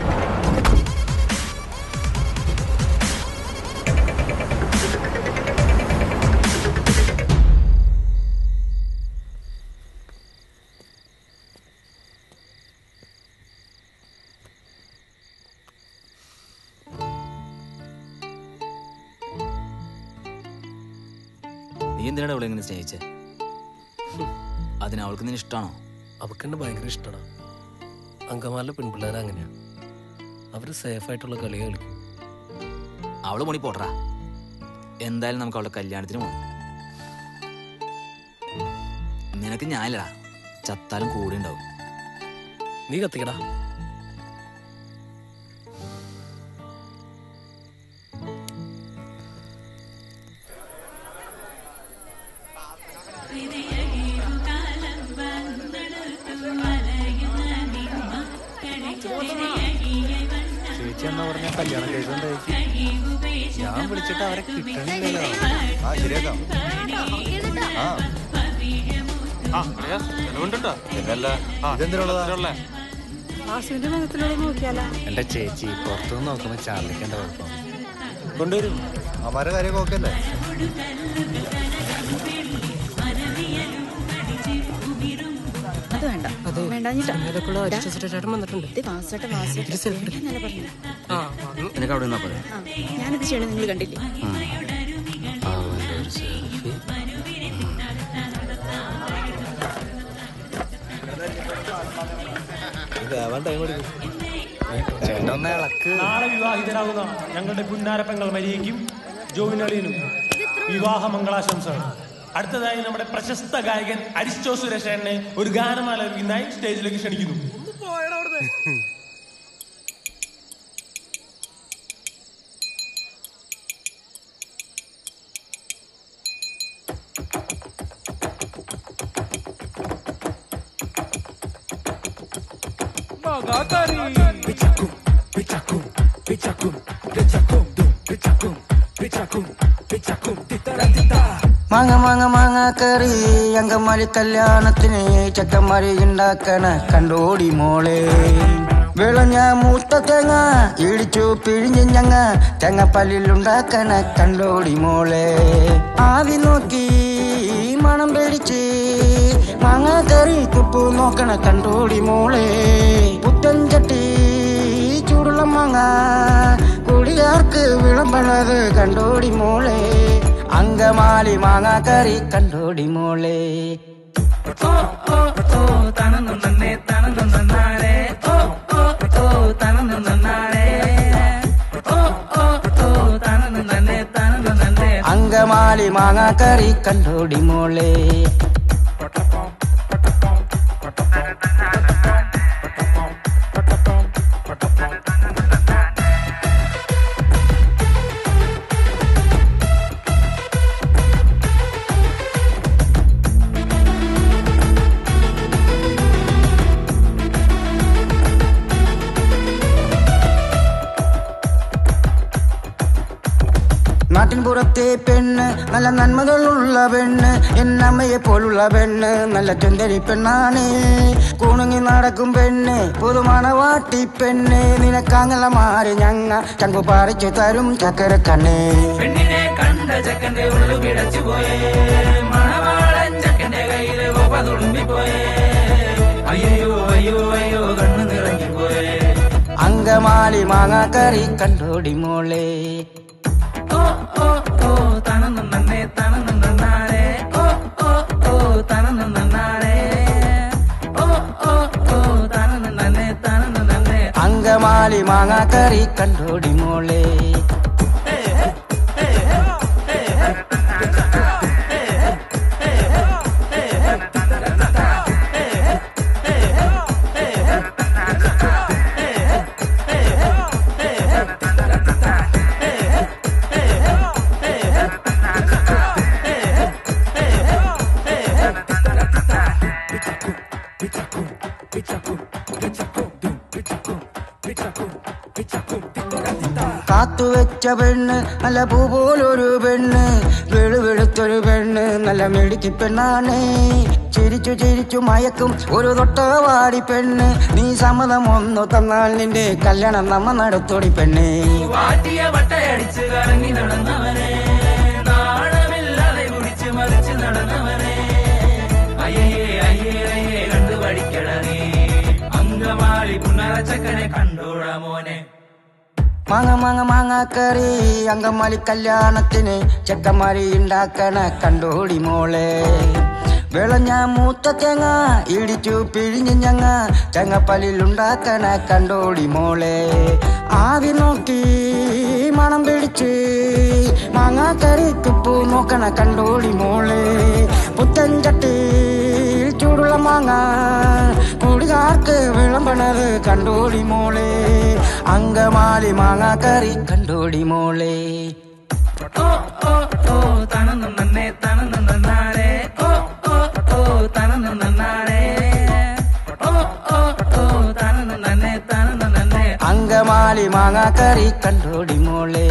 നീ എന്തിനാണ് അവളെ എങ്ങനെ സ്നേഹിച്ചേ? അതിന് അവൾക്ക് നിന്നെ ഇഷ്ടമാണോ? അവക്കെന്നെ ഭയങ്കര ഇഷ്ടമാണ്. അങ്കമാലിലെ പെൺപിള്ളേരെ അങ്ങനെയാ, അവര് സേഫായിട്ടുള്ള കളിയെ കളിക്കും. അവള് മണി പോട്ടറാ. എന്തായാലും നമുക്ക് അവളുടെ കല്യാണത്തിന് പോകണം. നിനക്ക് ഞാനില്ലടാ, ചത്താലും കൂടെ ഉണ്ടാവും. നീ കത്തിക്കടാ. ചേച്ചി എന്നാ പറഞ്ഞ കല്യാണം കഴിച്ചുകൊണ്ടായിരിക്കും. ഞാൻ വിളിച്ചിട്ട് അവരെ കിട്ടണില്ലല്ലോ. ശരിയാക്കാം. വാസുവിന്റെ മുഖത്തിലൂടെ നോക്കിയാലോ? എന്റെ ചേച്ചി പുറത്തുനിന്ന് നോക്കുമ്പോ ചാർലിക്ക് എന്റെ കുഴപ്പം കൊണ്ടുവരും. അമാരെ കാര്യം നോക്കല്ലേ? അത് വേണ്ട, വേണ്ടാഞ്ഞിട്ടാ. നിനക്ക് അവിടെ നിന്നാ പോലെ. ഞാനിത് ചെയ്യണം, നിങ്ങൾ കണ്ടില്ലേ? നാളെ വിവാഹിതരാകുന്ന ഞങ്ങളുടെ പുന്നാരപ്പെങ്ങൾ മരിയയ്ക്കും ജോവിനളിനും വിവാഹ മംഗളാശംസകൾ. അടുത്തതായി നമ്മുടെ പ്രശസ്ത ഗായകൻ അരിസ്റ്റോ സുരേഷനെ ഒരു ഗാനം ആലപിക്കുന്നതായി സ്റ്റേജിലേക്ക് ക്ഷണിക്കുന്നു. മാങ്ങ മാങ്ങ മാങ്ങ കറി അങ്കമാലി കല്യാണത്തിന് ചക്കന്മാരി ഉണ്ടാക്കണ കണ്ടോടി മോളെ. വിളഞ്ഞ മൂത്ത തേങ്ങ ഇടിച്ചു പിഴിഞ്ഞ് ഞങ്ങ തേങ്ങപ്പല്ലിലുണ്ടാക്കണ കണ്ടോടി മോളെ. ആവി നോക്കി മണം പേടിച്ച് മാങ്ങ കറി തുപ്പു നോക്കണ കണ്ടോടി മോളെ. പുത്തൻ ചട്ടി ചൂടുള്ള മാങ്ങ കുടിയാർക്ക് വിളമ്പണത് കണ്ടോടി മോളെ. അങ്കമാലി മാങ്ങ കറി കണ്ടോടി മോളെ. ഓ ഓ ഓ തണന്നു നന്നേ തണന്നു നന്നാരേ. ഓ ഓ ഓ തണന്നു നന്നാരേ. ഓ ഓ ഓ തണന്നു നന്നേ തണന്നു നന്നേ. അങ്കമാലി മാങ്ങ കറി കണ്ടോടി മോളെ. നാട്ടിൻ പുറത്തെ പെണ്ണ് നല്ല നന്മകളുള്ള പെണ്ണ് എന്നമ്മയെ പോലുള്ള പെണ്ണ് നല്ല ചുന്തരി പെണ്ണാണ് കുണുങ്ങി നടക്കും പെണ്ണ് പുതുമണവാട്ടി പെണ്ണ് നിനക്കാങ്ങല മാറി ഞങ്ങ ചങ്കു പറിച്ചു തരും ചക്കര കണ്ണേ പെണ്ണിനെ കണ്ട ചക്കന്റെ ഉള്ളു കിടച്ചു പോയേ മണവാളൻ ചക്കന്റെ കയ്യില് കോപ്പ തുളുമ്പിപ്പോയേ അയ്യോ അയ്യോ അയ്യോ കണ്ണു നിറങ്ങിപ്പോയേ അങ്കമാലി മാങ്ങാക്കറി കണ്ടോടി മോളെ ഓ ഓ ഓ തണന്നു നന്നേ തണന്നു നന്നാരേ ഓ ഓ ഓ തണന്നു നന്നാരേ ഓ ഓ ഓ തണന്നു നന്നേ തണന്നു നന്നേ അങ്കമാലി മാങ്ങാക്കറി കണ്ടോടി മോളെ കാത്തുവെച്ച പെണ്ണ് നല്ല പൂ പോലൊരു പെണ്ണ് വെളുവെളുത്തൊരു പെണ്ണ് നല്ല മെടുക്കി പെണ്ണാണ് ചിരിച്ചു ചിരിച്ചു മയക്കും ഒരു തൊട്ടവാടി പെണ്ണ് നീ സമ്മതം ഒന്നു തന്നാൽ നിന്റെ കല്യാണം നമ്മ നടത്തോടി പെണ്ണേ വാറ്റിയ വട്ടയടിച്ച് കറങ്ങി നടന്നവനെ നാണമില്ലാതെ കുടിച്ച് മറിച്ച് നടന്നവനെ അയ്യേ അയ്യേ അയ്യേ കണ്ടു പഠിക്കട നീ അങ്കമാലി പുന്നറച്ചക്കനെ കണ്ടോടാ മോനെ മാങ്ങ മാങ്ങ മാങ്ങാക്കറി അങ്കമാലി കല്യാണത്തിന് ചെക്കന്മാരി ഉണ്ടാക്കണ കണ്ടോടി മോളെ വിളഞ്ഞ മൂത്ത തേങ്ങ ഇടിച്ചു പിഴിഞ്ഞ് ഞങ്ങ ചെങ്ങപ്പല്ലിലുണ്ടാക്കണ കണ്ടോടി മോളെ ആവി നോക്കി മണം പിടിച്ച് മാങ്ങാക്കറി തുപ്പു നോക്കണ കണ്ടോടി മോളെ പുത്തൻ ചട്ടി ചൂടുള്ള മാങ്ങ കുടികാർക്ക് വിളമ്പണത് കണ്ടോടി മോളെ അങ്കമാലി മാങ്ങാക്കറി കണ്ടോടി മോളെ ഓ ഓ ഓ തണന്നു നന്നേ തണന്നു നന്നാരേ ഓ ഓ ഓ തണന്നു നന്നാരേ ഓ ഓ ഓ തണന്നു നന്നേ തണന്നു നന്നേ അങ്കമാലി മാങ്ങാക്കറി കണ്ടോടി മോളെ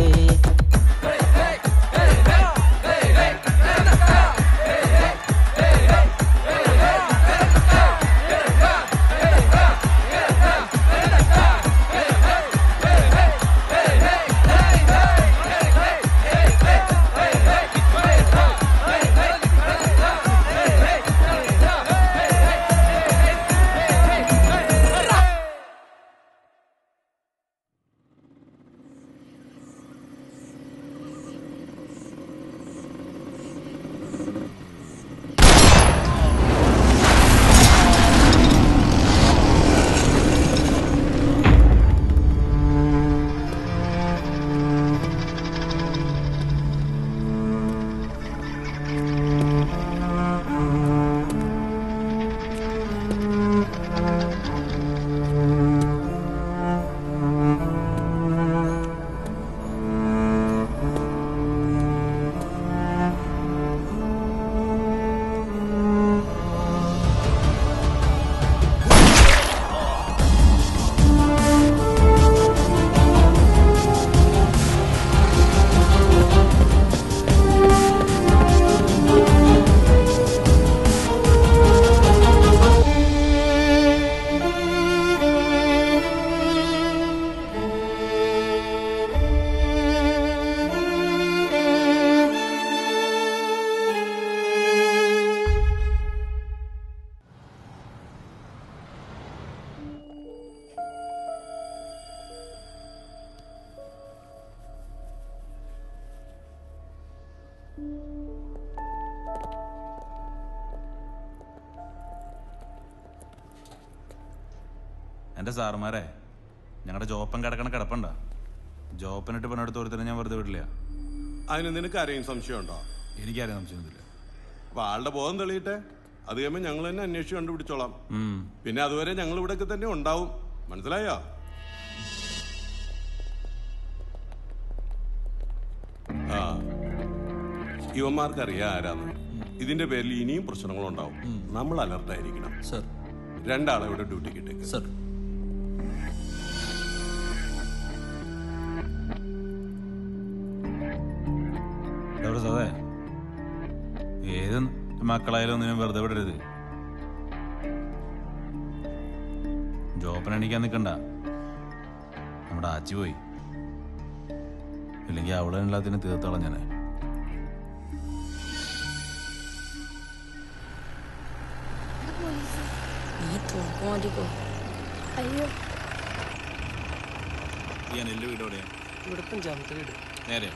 എൻ്റെ സാറുമാരെ ഞങ്ങളുടെ ജോപ്പൻ കിടക്കണ കിടപ്പുണ്ട ജോപ്പനിട്ട് പണിയെടുത്ത് ഒരുത്തരം ഞാൻ വെറുതെ വിടില്ല. അതിന് നിനക്ക് ആരെയും സംശയമുണ്ടോ? എനിക്കാരെയും സംശയമൊന്നുമില്ല. അപ്പൊ ആളുടെ ബോധം തെളിയട്ടെ, അത് കഴിയുമ്പോൾ ഞങ്ങൾ തന്നെ അന്വേഷിച്ച് കണ്ടുപിടിച്ചോളാം. പിന്നെ അതുവരെ ഞങ്ങൾ ഇവിടെയൊക്കെ തന്നെ ഉണ്ടാവും. മനസ്സിലായോ? ആ, ഇവന്മാർക്ക് അറിയാം ആരാന്ന്. ഇതിന്റെ പേരിൽ ഇനിയും പ്രശ്നങ്ങളുണ്ടാവും. നമ്മൾ അലർട്ടായിരിക്കണം. സർ, രണ്ടാളെ ഇവിടെ ഡ്യൂട്ടിക്ക് ഇട്ടേക്ക്. സർ. മക്കളായാലും ഒന്നിനും വെറുതെ വിടരുത്. ജോപ്പനെണിക്കാൻ നിൽക്കണ്ട. നമ്മുടെ ആച്ചി പോയി, ഇല്ലെങ്കിൽ അവളെ എല്ലാത്തിനും തീർത്തോളാം ഞാൻ. അയ്യോ എന്റെ വീട് എവിടെയാ? ഇവിടെ 5ാമത്തെ വീട്. നേരെ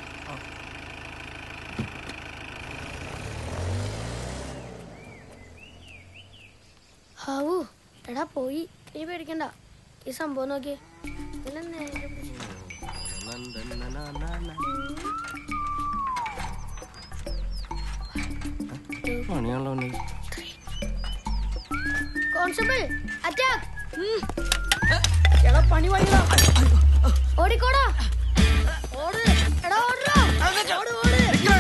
ഹാവൂ എടാ പോയി. നീ പേടിക്കണ്ട. ഈ സംഭവം നോക്കിയേ. ഇതിലെ നേരെ കോൺസ്റ്റബിൾ അറ്റാക്ക്. എടാ പണി വഴിയാ. ഓടിക്കോടാ. ഓട് എടാ ഓടടാ. ഓട് ഓട്.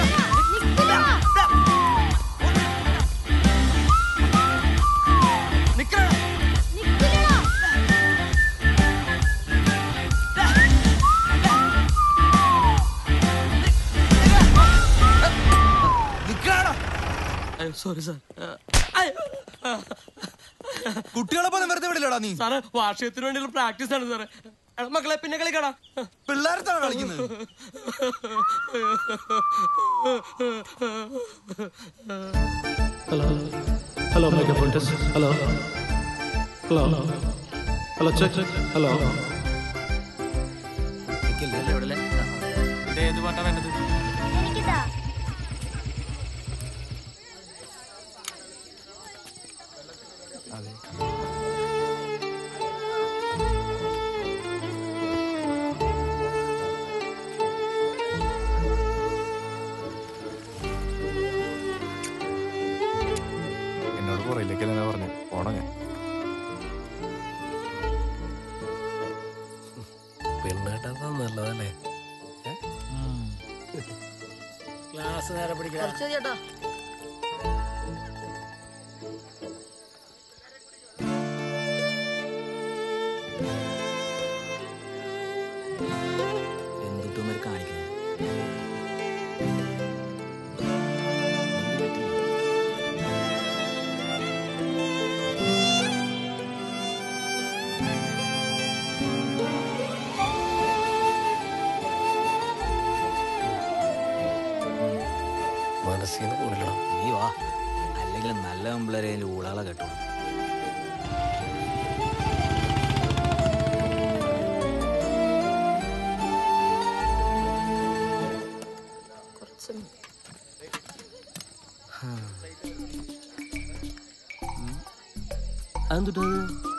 Sorry sir. കുട്ടികളെ പോലെ വെറുതെ വിടില്ലടാ നീ. സാറ് വാർഷികത്തിന് വേണ്ടിയുള്ള പ്രാക്ടീസ് ആണ് സാറേ. മക്കളെ പിന്നെ കളിക്കടാ. പിള്ളേർത്താണ് കളിക്കുന്നത്. Hello hello microphone test. Hello hello hello check. Hello ഏത് പാട്ടാ വേണ്ടത്? എന്നോട് പുറയിലേക്കല്ല പറഞ്ഞു പോണോ ഞാൻ. പെണ്ണേട്ടാ നല്ലതല്ലേ? ക്ലാസ് നേരെ പിടിക്കാം. ചേട്ടാ എന്തുട്ടും കാണിക്കുന്നത്. മനസ്സിന്ന് കൂടില്ലടാ. നീ വാ, അല്ലെങ്കിൽ നല്ല പിള്ളേരെ ഊളാളെ കേട്ടോ. അതെന്തുട്ടത്?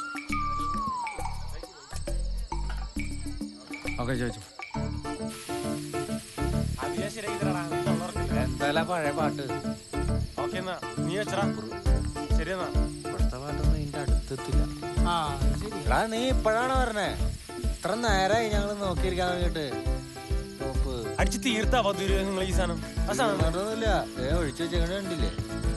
ഓക്കെ ചോദിച്ചു. എന്തായാലും പഴയ പാട്ട്. ഓക്കെ എന്നാ നീ വെച്ചടാ. ശരി എന്നാ. ഇവിടുത്തെ പാട്ടൊന്നും ഇതിന്റെ അടുത്തെത്തില്ല. എടാ നീ ഇപ്പോഴാണ് പറഞ്ഞേ? ഇത്ര നേരമായി ഞങ്ങൾ നോക്കിയിരിക്കാൻ വേണ്ടിട്ട്. അടിച്ച് തീർത്താ നിങ്ങൾ ഈ സാധനം. ആ സാധനം ഒന്നുമില്ല. ഒഴിച്ചു വെച്ചേക്കണ കണ്ടില്ലേ?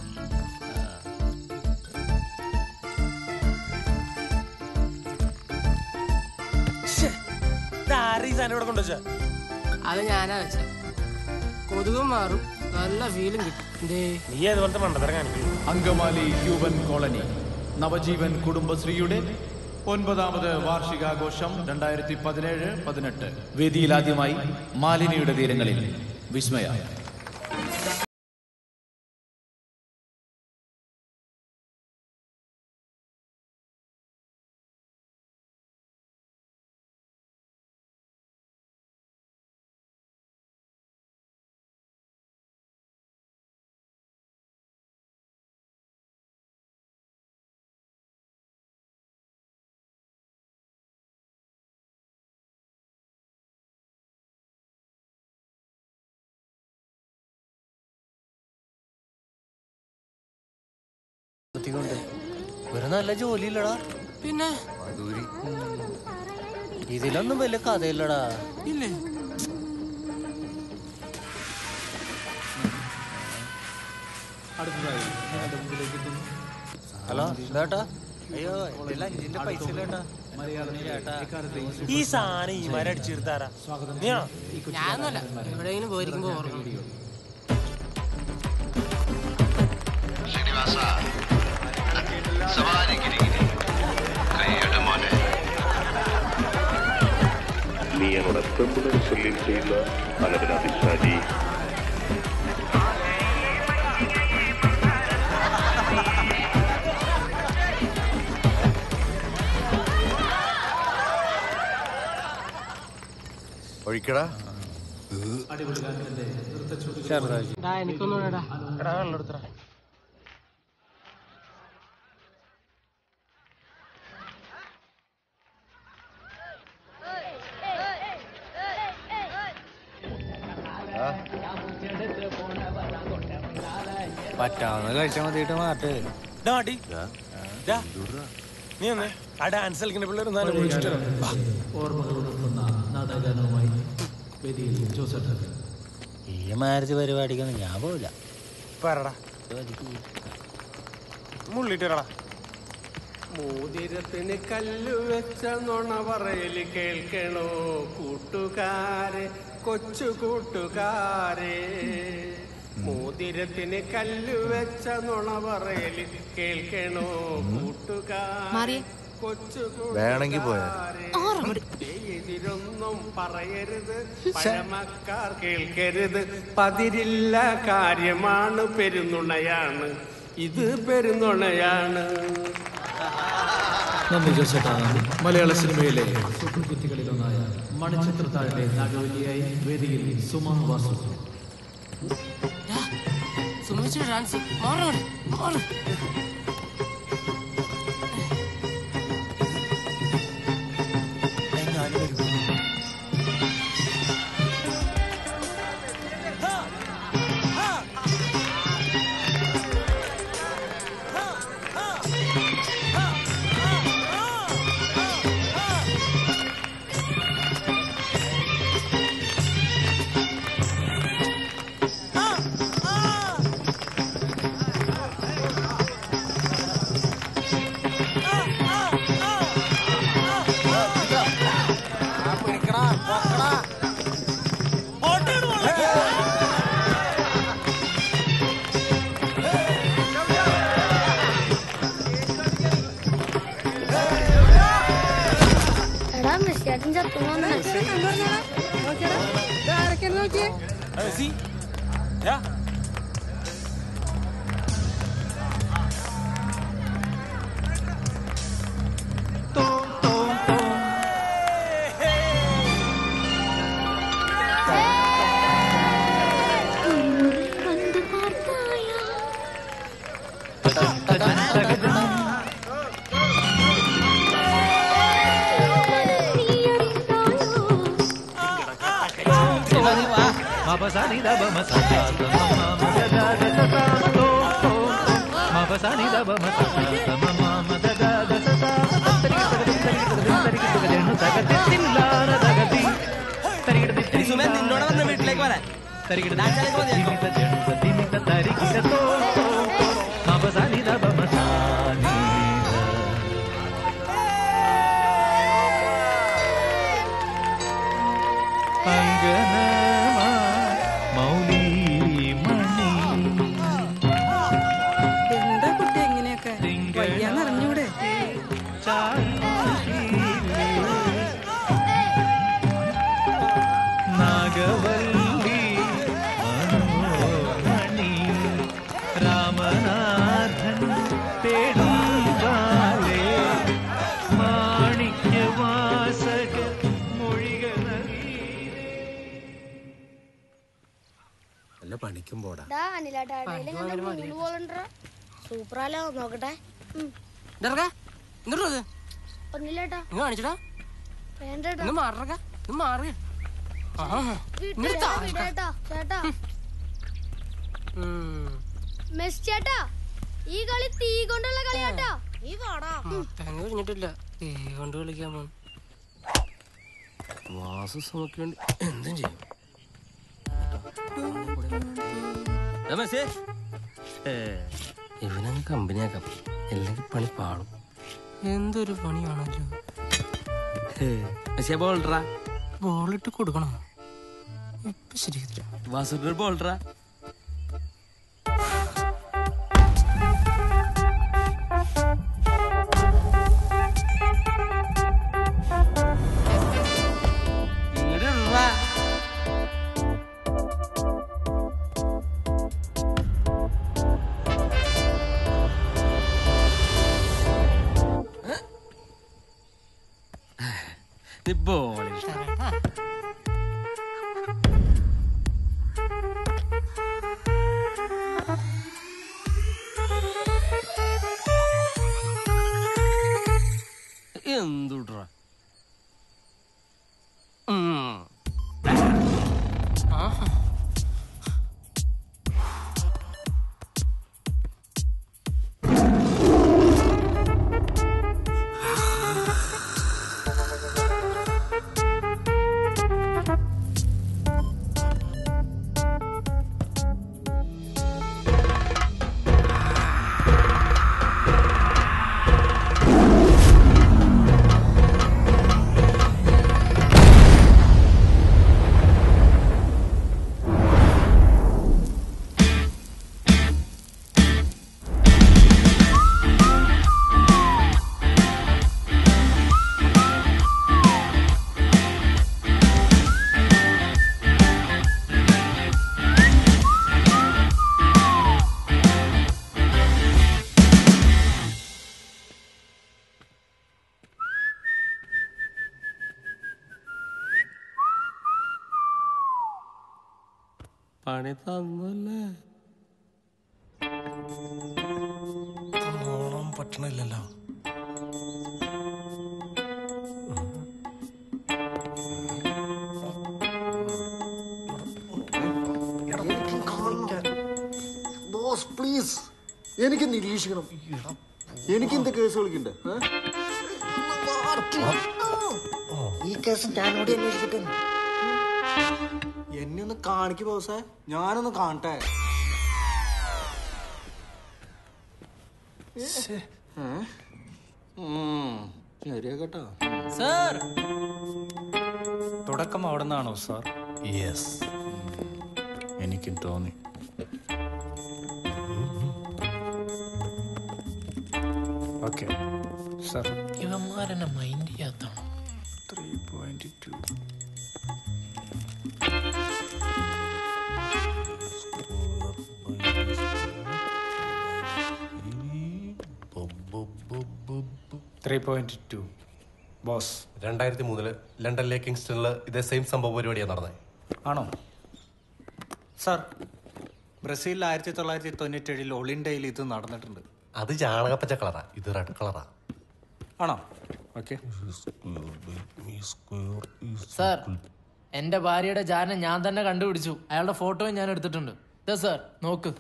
ഇവിടെ കൊണ്ടുവച്ച അത് ഞാനാ വെച്ച. കൊതുകും മാറും, നല്ല ഫീലും കിട്ടും. നീ അതുപോലത്തെ മണ്ടത്തരം കാണിക്കും. അങ്കമാലി ക്യൂബൻ കോളനി നവജീവൻ കുടുംബശ്രീയുടെ 9ാമത് വാർഷികാഘോഷം 2017-18. വേദിയിലാദ്യമായി മാലിനിയുടെ തീരങ്ങളിൽ വിസ്മയ. ഒരു നല്ല ജോലിയില്ലടാ. പിന്നെ ഇതിലൊന്നും വലിയ കഥയില്ലടാ. ഇല്ലേ? ഹലോ ചേട്ടാ. അയ്യോ ഇതിൽ 5ന്റെ പൈസ ഇല്ലേട്ടാ. ഈ സാധനം ഈ മരം അടിച്ചെടുത്താറാ. ഞാനൊന്നുമല്ല, എവിടെയെങ്കിലും പോയിരിക്കുമ്പോ ഓർമ്മ. நீ என்னோட பெண்புடன் சொல்லி செய்த அல்லது அதிர்ஷ்டாஜி ഒഴിക്കടാ എനിക്കൊന്നും പറ്റാവുന്ന കഴിച്ചാൽ മതിയിട്ട് മാറ്റ്. നീ ഒന്ന് ആ ഡാൻസ് കളിക്കുന്ന പിള്ളേർ ഈ മാരേജ് പരിപാടിക്കൊന്നും ഞാൻ പോവില്ല. മുള്ളിട്ടടാ. മോതിരത്തിന് കല്ലു വെച്ച നുണ പറയല് കേൾക്കണോ കൂട്ടുകാരെ, കൊച്ചു കൂട്ടുകാരെ. മോതിരത്തിന് കല്ലു വെച്ച നുണ പറയല് കേൾക്കണോ കൂട്ടുകാരെ, കൊച്ചു കൂട്ടുകാരെ. എതിരൊന്നും പറയരുത്, പഴമക്കാർ കേൾക്കരുത്. പതിരില്ല കാര്യമാണ്, പെരുന്നുണയാണ് ഇത്, പെരുന്നുണയാണ്. നന്ദി ജോസേട്ടാ. മലയാള സിനിമയിലെ സൂപ്പർ ഹിറ്റുകളിലൊന്നായ മണിച്ചിത്രത്താഴിലെ നാഗവല്ലിയായി വേദിയിൽ സുമാ വാസു. ഡാൻസ് മാറണം. നിന്നോട് വന്ന വീട്ടിലേക്ക് വരാൻ എന്താ കുട്ടി എങ്ങനെയൊക്കെ വയ്യാന്നറിഞ്ഞൂടെ? നാഗവല്ലി മനോമണി രാമനാഥൻ തേടുവാലേ മാണിക്യവാസക മൊഴികൾ നല്ല പണിക്കും പോടാ. സൂപ്പറാലോ നോക്കട്ടെ. ഒന്നില്ലേട്ടാ കാണിച്ചടാ. വേണ്ടേട്ടാ ചേട്ടാ. മെസ് ചേട്ടാ, ഈ കളി തീ കൊണ്ടുള്ള കളിയാട്ടാ. നീ വാടാ. തേങ്ങ കഴിഞ്ഞിട്ടില്ല, തീ കൊണ്ട് കളിക്കാൻ പോകും. വാസു നമുക്ക് വേണ്ടി എന്തും ചെയ്യും. ഇവനങ്ങ് കമ്പനിയാക്കാം, അല്ലെങ്കിൽ പണി പാടും. എന്തൊരു പണിയാണല്ലോ. ബോൾഡറാ, ബോളിട്ട് കൊടുക്കണം. ഇപ്പൊ ശരിയാ. വാസുവിന്റെ ബോൾഡറാ. എന്തുട്രാ പണി തന്നല്ലേ കാണാൻ പറ്റണില്ലല്ലോ. ബോസ് പ്ലീസ് എനിക്ക് നിരീക്ഷിക്കണം. എനിക്ക് എന്ത് കേസ് കളിക്കണ്ടേ? ഈ കേസ് ഞാനോട് അന്വേഷിക്കട്ടെ. എന്നെ ഒന്ന് കാണിക്ക് ബോസേ, ഞാനൊന്ന് കാണട്ടെ. ശരിയാ കേട്ടോ സാർ. തുടക്കം അവിടെ നിന്നാണോ സാർ? യെസ്, എനിക്കും തോന്നി. Okay sir. ഇവന്മാരെന്നെ മൈൻഡ് ചെയ്യാത്താണ്. 3.2 3.2 ബോസ്. 2003 ലണ്ടനിലെ കിങ്സ്റ്റണില് ഇതേ സെയിം സംഭവ പരിപാടിയാണ് നടന്നത്. ആണോ സാർ? ബ്രസീലിൽ 1997 ഒളിൻഡയിൽ ഇത് നടന്നിട്ടുണ്ട്. അത് ചാണകപ്പച്ച കളറാ, ഇത് റെഡ് കളറാ. ആണോ? ഓക്കെ സാർ, എന്റെ ഭാര്യയുടെ ജാരനെ ഞാൻ തന്നെ കണ്ടുപിടിച്ചു. അയാളുടെ ഫോട്ടോയും ഞാൻ എടുത്തിട്ടുണ്ട്. ഇതാ സാർ, നോക്ക്.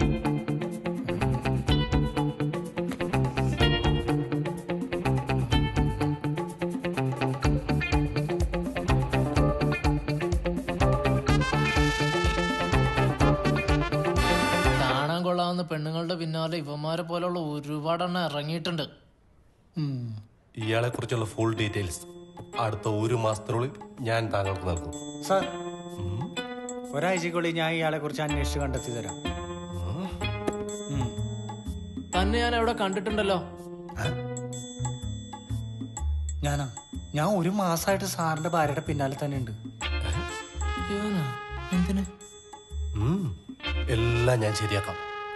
കാണാൻ കൊള്ളാവുന്ന പെണ്ണുങ്ങളുടെ പിന്നാലെ ഇവന്മാരെ പോലുള്ള ഒരുപാടെണ്ണം ഇറങ്ങിയിട്ടുണ്ട്. ഇയാളെ കുറിച്ചുള്ള ഫുൾ ഡീറ്റെയിൽസ് അടുത്ത 1 മാസത്തിനുള്ളിൽ ഞാൻ താങ്കൾക്ക് നൽകും. സാർ, ഒരാഴ്ചക്കുള്ളിൽ ഞാൻ ഇയാളെ കുറിച്ച് അന്വേഷിച്ച് കണ്ടെത്തി തരാം. തന്നെ ഞാൻ എവിടെ കണ്ടിട്ടുണ്ടല്ലോ. ഞാൻ 1 മാസമായിട്ട് സാറിന്റെ ഭാര്യയുടെ പിന്നാലെ തന്നെ ഉണ്ട്. എന്തിന്? എല്ലാം ഞാൻ ശരിയാക്കാം.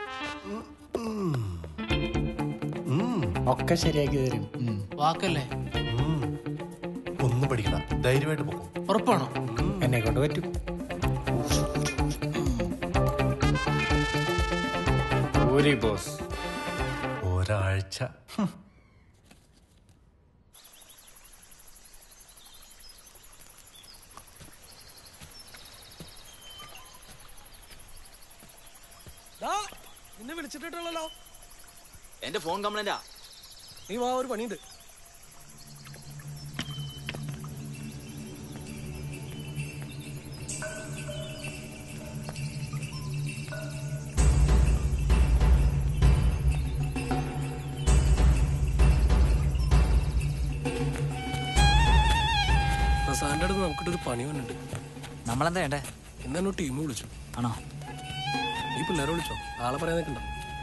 ഒക്കെ ശരിയാക്കി തരും. വാക്കല്ലേ? ഒന്നും പഠിക്കണ്ട, ധൈര്യമായിട്ട് പോകും. ഉറപ്പാണോ? എന്നെ കൊണ്ട് പറ്റും. ബോസ്, ഒരാഴ്ച. നിന്നെ വിളിച്ചിട്ടുള്ളല്ലോ. എന്റെ ഫോൺ കംപ്ലൈന്റാ. നീ വാ, ഒരു പണിയുണ്ട്. പ്രസാദിന്റെ അടുത്ത് നമുക്കിട്ടൊരു പണി വന്നിട്ടുണ്ട്. നമ്മളെന്താ വേണ്ടേ? ഇന്നെന്നോ ടീം വിളിച്ചു. ആണോ? ഈ പിള്ളേരെ വിളിച്ചോ? ആളെ പറയാൻ നിൽക്കണ്ട.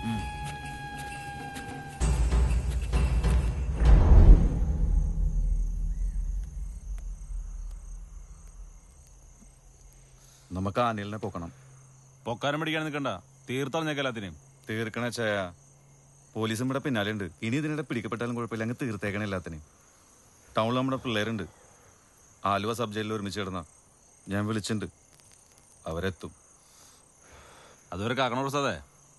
നമുക്ക് അനിലിനെ പൊക്കണം. പൊക്കാനും പിടിക്കാൻ നിൽക്കണ്ട, തീർത്തറിഞ്ഞേക്കെല്ലാത്തിനെയും. തീർക്കണ ചായ. പോലീസും ഇവിടെ പിന്നാലെ ഉണ്ട്. ഇനി ഇതിനിടെ പിടിക്കപ്പെട്ടാലും കുഴപ്പമില്ല, അങ്ങ് തീർത്തേക്കണ എല്ലാത്തിനെയും. ടൗണിൽ നമ്മുടെ പിള്ളേരുണ്ട്. ആലുവ സബ് ജയിലിൽ ഒരുമിച്ച് കിടന്ന ഞാൻ വിളിച്ചിട്ടുണ്ട്. അവരെത്തും. അതുവരെ കാക്കണ പ്രസാദേ.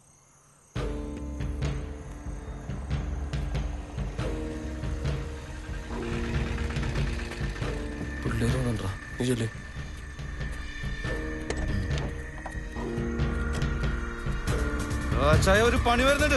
പിള്ളേര് വന്നോ നീ ചൊല്ലേ. ഒരു പണി വരുന്നുണ്ട്.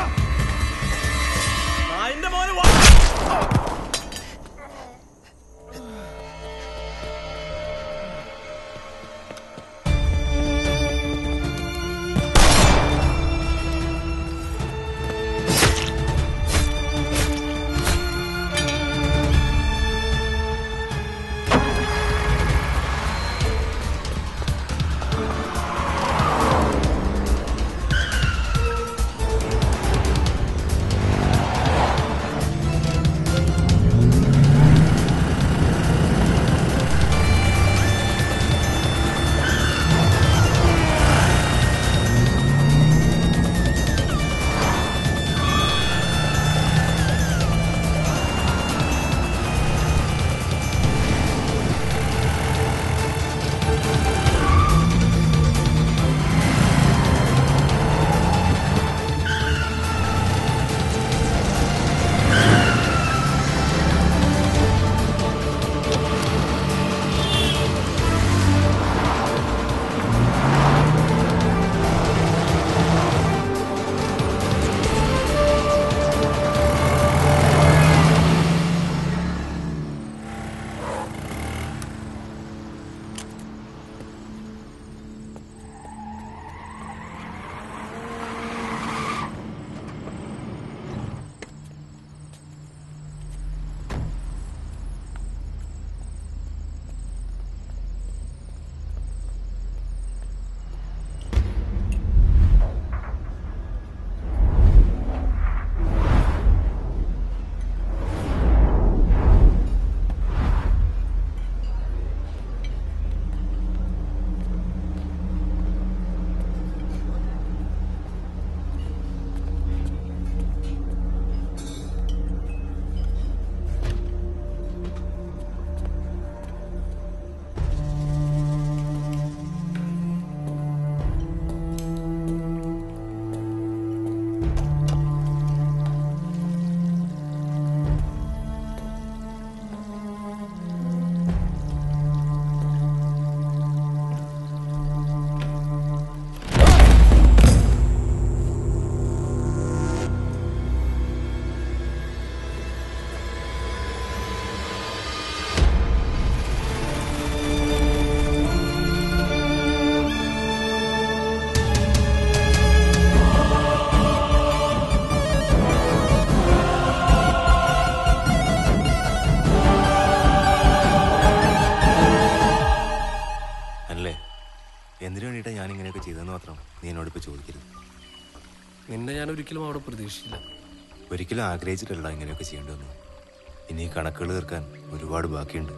നിന്നെ ഞാൻ ഒരിക്കലും അവിടെ പ്രതീക്ഷിച്ചില്ല. ഒരിക്കലും ആഗ്രഹിച്ചിട്ടല്ല ഇങ്ങനെയൊക്കെ ചെയ്യേണ്ടതെന്ന്. ഇനി കണക്കുകൾ തീർക്കാൻ ഒരുപാട് ബാക്കിയുണ്ട്.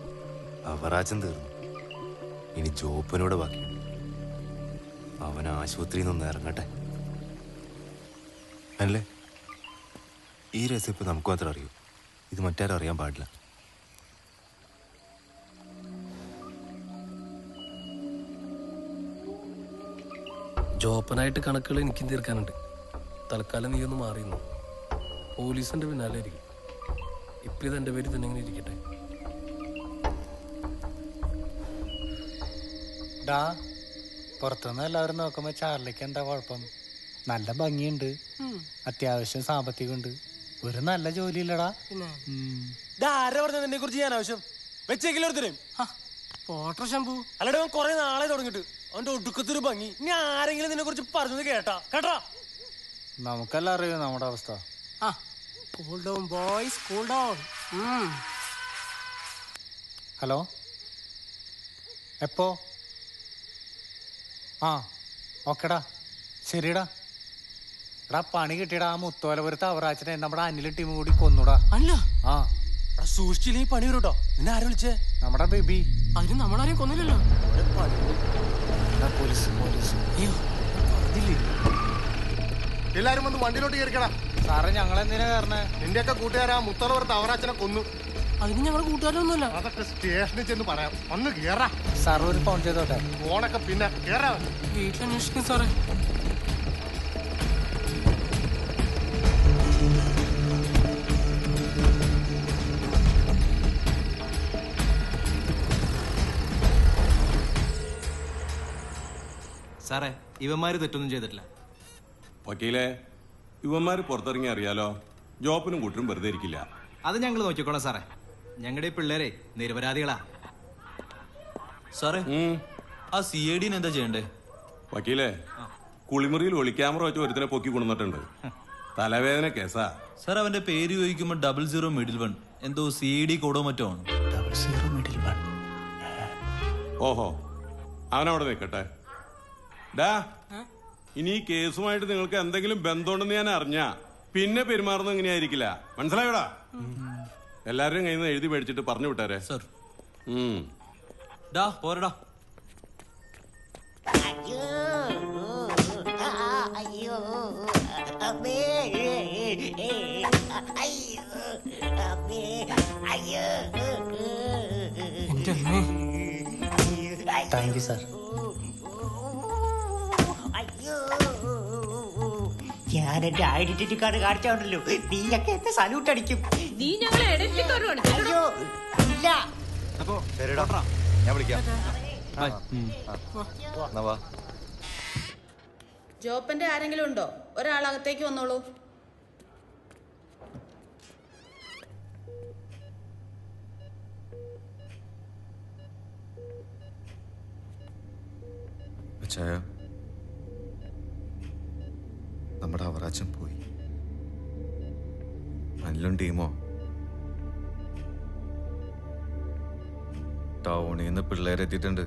അവറാച്ചൻ തീർന്നു, ഇനി ജോപ്പനോട് ബാക്കിയുണ്ട്. അവൻ ആശുപത്രിയിൽ നിന്ന് ഇറങ്ങട്ടെ. അല്ലേ, ഈ രഹസ്യം ഇപ്പൊ നമുക്ക് മാത്രം അറിയൂ. ഇത് മറ്റാരും അറിയാൻ പാടില്ല. ജോപ്പനായിട്ട് കണക്കുകൾ എനിക്കും തീർക്കാനുണ്ട്. തൽക്കാലം നീ ഒന്ന് മാറിയുന്നു. പോലീസിന്റെ പിന്നാലെ ഇരിക്കും. ഇപ്പം ഇത് എൻ്റെ പേരിൽ തന്നെ ഇങ്ങനെ ഇരിക്കട്ടെ. ഡാ, പുറത്തുനിന്ന് എല്ലാവരും നോക്കുമ്പോ ചാർലിക്ക് എന്താ കുഴപ്പം? നല്ല ഭംഗിയുണ്ട്, അത്യാവശ്യം സാമ്പത്തികമുണ്ട്, ഒരു നല്ല ജോലിയില്ലടാ. ആരെ പറഞ്ഞ നിന്നെ കുറിച്ച് ഞാൻ ആവശ്യം വെച്ചേക്കില്ല. പോട്ടർ ശംഭു അല്ലടെ അവൻ കുറെ നാളെ തുടങ്ങിട്ട് അവന്റെ ഒടുക്കത്തൊരു ഭംഗി. ഇനി ആരെങ്കിലും നിന്നെ കുറിച്ച് പറഞ്ഞത് കേട്ടാ? നമുക്കെല്ലാം അറിയാം നമ്മുടെ അവസ്ഥ. Cool down boys, cool down. Hello, എപ്പോ? ഓക്കെടാ, ശരിടാ. എടാ, പണി കിട്ടിയടാ. ആ മുത്തോലപുരത്ത് അവറാച്ചനെ നമ്മുടെ അനിലും ടീമും കൂടി കൊന്നുടാ. അല്ല, സൂക്ഷിച്ചില്ലേ പണി വരും കേട്ടോ. നിന്നെ ആരും വിളിച്ചേ? നമ്മുടെ ബേബി. അതിന് നമ്മളാരെയും കൊന്നില്ലല്ലോ. Police police. എല്ലാരും വന്ന് വണ്ടിയിലോട്ട് കയറിക്കടാ. സാറേ, ഞങ്ങൾ എന്തിനാ കയറണേ? നിന്റെയൊക്കെ കൂട്ടുകാരാ മുത്തോലപുരത്ത് അവറാച്ചനെ കൊന്നു. അതിന് ഞങ്ങൾ കൂട്ടുകാരൊന്നുമല്ല. അതൊക്കെ സ്റ്റേഷനിൽ ചെന്ന് പറയാം. ഒന്ന് കേറാ. സാർ ഒരു ഫോൺ ചെയ്തോട്ടെ. ഫോണൊക്കെ പിന്നെ കേറാ. വീട്ടിൽ അന്വേഷിക്കും സാറേ. സാറേ ഇവന്മാര് തെറ്റൊന്നും ചെയ്തിട്ടില്ല. വക്കീലെ, ഇവന്മാര് പുറത്തിറങ്ങി അറിയാലോ, ജോപ്പിനും കൂട്ടിനും വെറുതെ ഇരിക്കില്ല. അത് ഞങ്ങൾ നോക്കിക്കോളാം സാറേ. ഞങ്ങളുടെ ഈ പിള്ളേരെ നിരപരാധികളാ. സാറേ ആ CID എന്താ ചെയ്യണ്ടേ? വക്കീലെ, കുളിമുറിയിൽ ഒളിക്യാമറ വെച്ച് ഒരുത്തിനെ പൊക്കി കൊണ്ടുവന്നിട്ടുണ്ട്. തലവേദന കേസാ. സാർ അവന്റെ പേര് ചോദിക്കുമ്പോ 00 എന്തോ CID കോഡോ മറ്റോ ആണ്. ഓഹോ, അവനവിടെ നിൽക്കട്ടെ. ഡാ, ഇനി ഈ കേസുമായിട്ട് നിങ്ങൾക്ക് എന്തെങ്കിലും ബന്ധമുണ്ടെന്ന് ഞാൻ അറിഞ്ഞ പിന്നെ പെരുമാറുന്നത് ഇങ്ങനെയായിരിക്കില്ല. മനസ്സിലായോടാ? എല്ലാവരും കയ്യിൽ നിന്ന് എഴുതി മേടിച്ചിട്ട് പറഞ്ഞു വിട്ടാരെ. സർ പോരടാ. Thank you sir. ഞാൻ എന്റെ ഐഡന്റിറ്റി കാർഡ് കാണിച്ചോണ്ടല്ലോ നീയൊക്കെ എന്നെ സല്യൂട്ട് അടിക്കും. നീ ഞങ്ങളെ ഐഡന്റിറ്റി കാർഡ് കാണിച്ചു? അയ്യോ ഇല്ല. അപ്പോ ശരിടാ, ഞാൻ വിളിക്കാം. ജോപ്പന്റെ ആരെങ്കിലും ഉണ്ടോ? ഒരാളകത്തേക്ക് വന്നോളൂ. നമ്മുടെ അവറാച്ചൻ പോയി. അനിലും ടീമോ ടൗണിൽ നിന്ന് പിള്ളേരെത്തിയിട്ടുണ്ട്.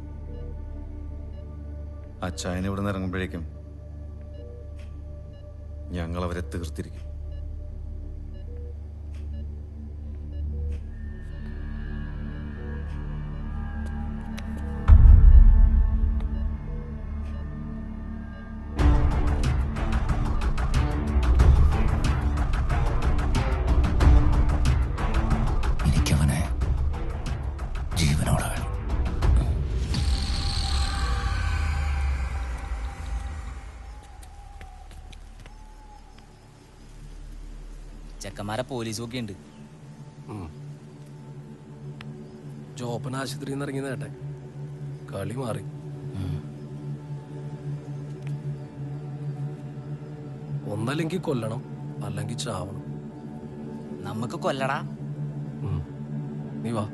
അച്ചായന് ഇവിടെ നിന്ന് ഇറങ്ങുമ്പോഴേക്കും ഞങ്ങൾ അവരെ തീർത്തിരിക്കും. എനിക്കവനെ ജീവനോടെ വേണം. ചെക്കന്മാരെ പോലീസും ഒക്കെ ഉണ്ട്. ജോപ്പൻ ആശുപത്രിയിൽ നിന്ന് ഇറങ്ങി നേട്ടെ, കളി മാറി. ഒന്നല്ലെങ്കിൽ കൊല്ലണം, അല്ലെങ്കിൽ ചാവണം. നമുക്ക് കൊല്ലടാ. നീ വാ.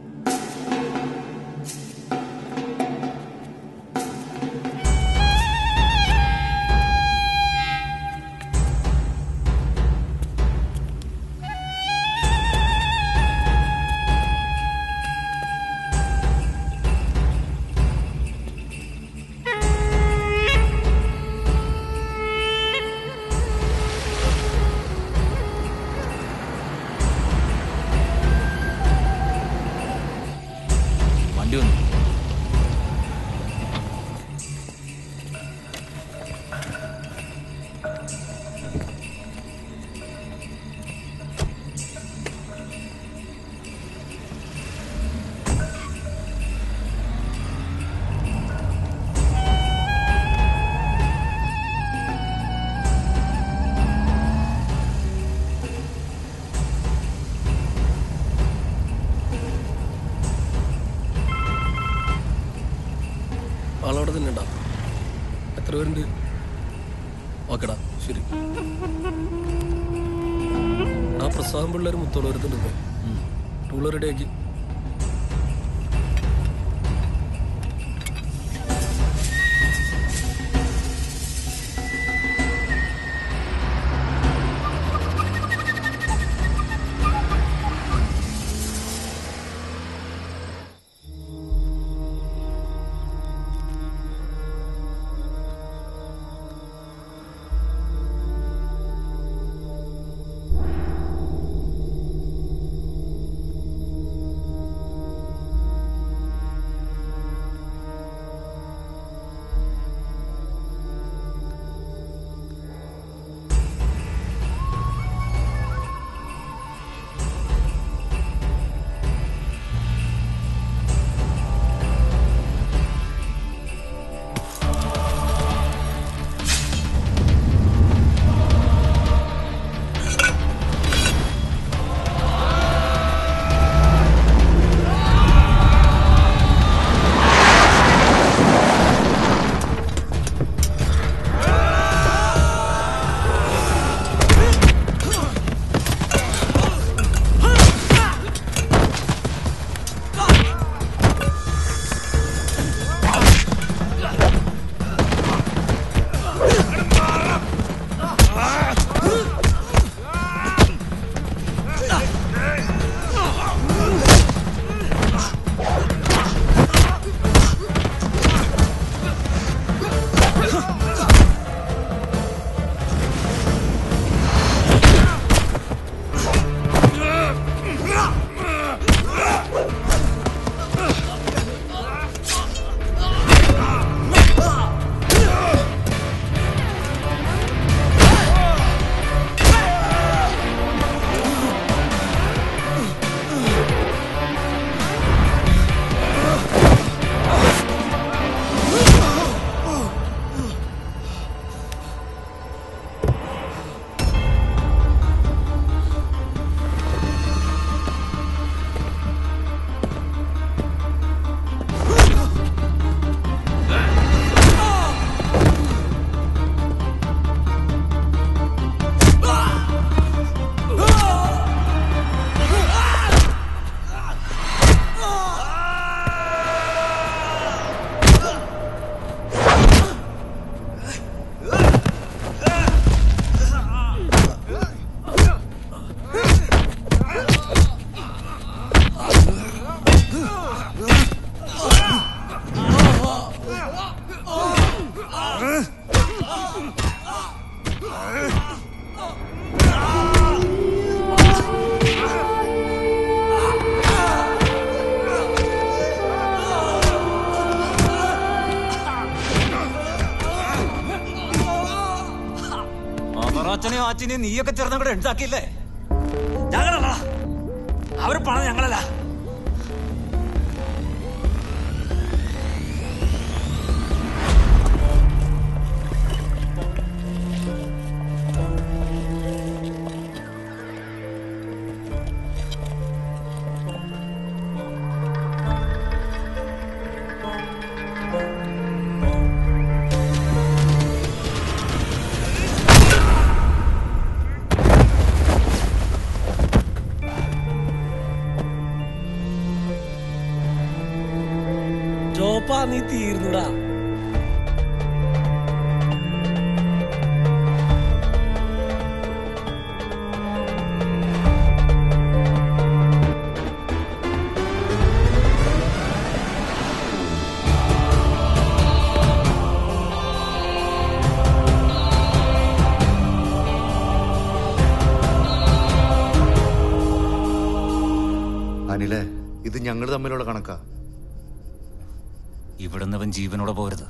വണ്ടി വന്നു. ആളവിടെ തന്നെ ഉണ്ടാവും. എത്ര പേരുണ്ട്? ഓക്കെടാ, ശരി. ആ പ്രസാദം പിള്ളേർ മുത്തോളവരത്തുണ്ട്. ടൂള് റെഡിയാക്കി. മാറ്റിനെ നീയൊക്കെ ചേർന്ന കൂടെ ഉണ്ടാക്കിയില്ലേ? ഞങ്ങളല്ല, അവർ പണം ഞങ്ങളല്ല. ചോപ്പാ നീ തീർന്നുടാ. അനിലേ, ഇത് ഞങ്ങൾ തമ്മിലുള്ള കണക്കാ. ഇവിടുന്ന് അവൻ ജീവനോടെ പോരുത്.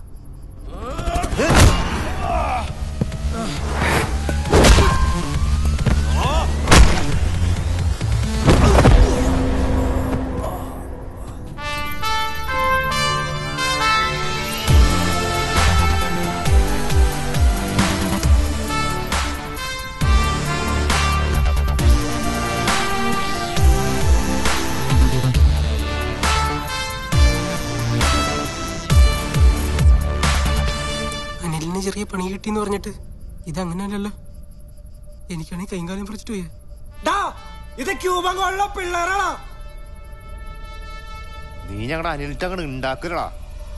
ചെറിയ പണി കിട്ടിന്ന് പറഞ്ഞിട്ട് ഇതങ്ങനെയല്ലല്ലോ. എനിക്കാണെങ്കിൽ കൈകാലം പറിച്ചിട്ട് പോയേ. ഇത് ക്യൂബങ്ങളുള്ള പിള്ളേരാണോ? നീ ഞങ്ങളുടെ അനിലിട്ട് അങ്ങോട്ട് ഉണ്ടാക്കലടാ.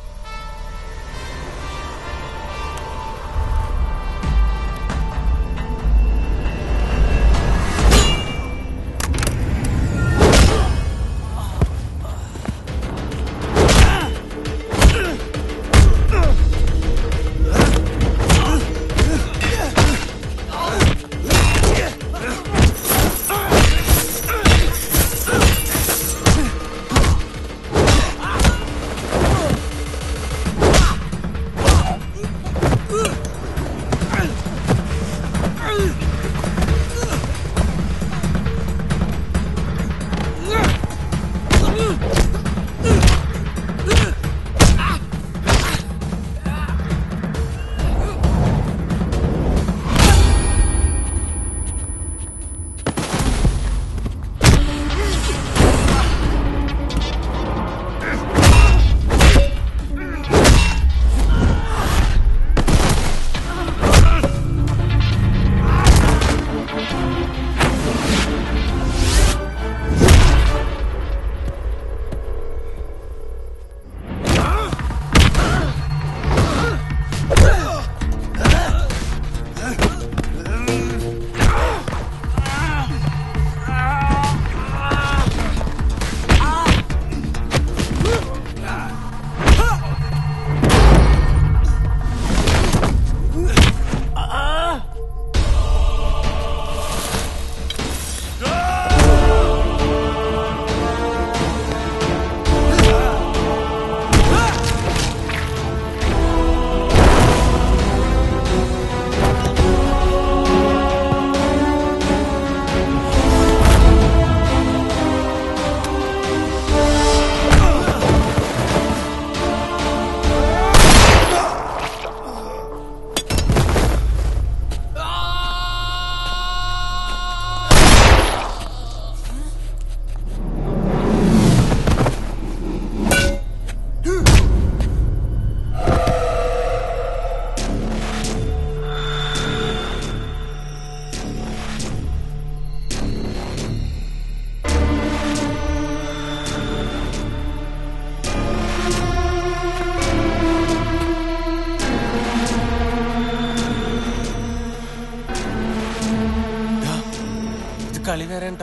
കളി വരണ്ട.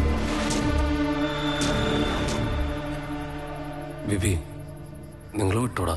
ബിബി, നിങ്ങൾ വിട്ടോടാ.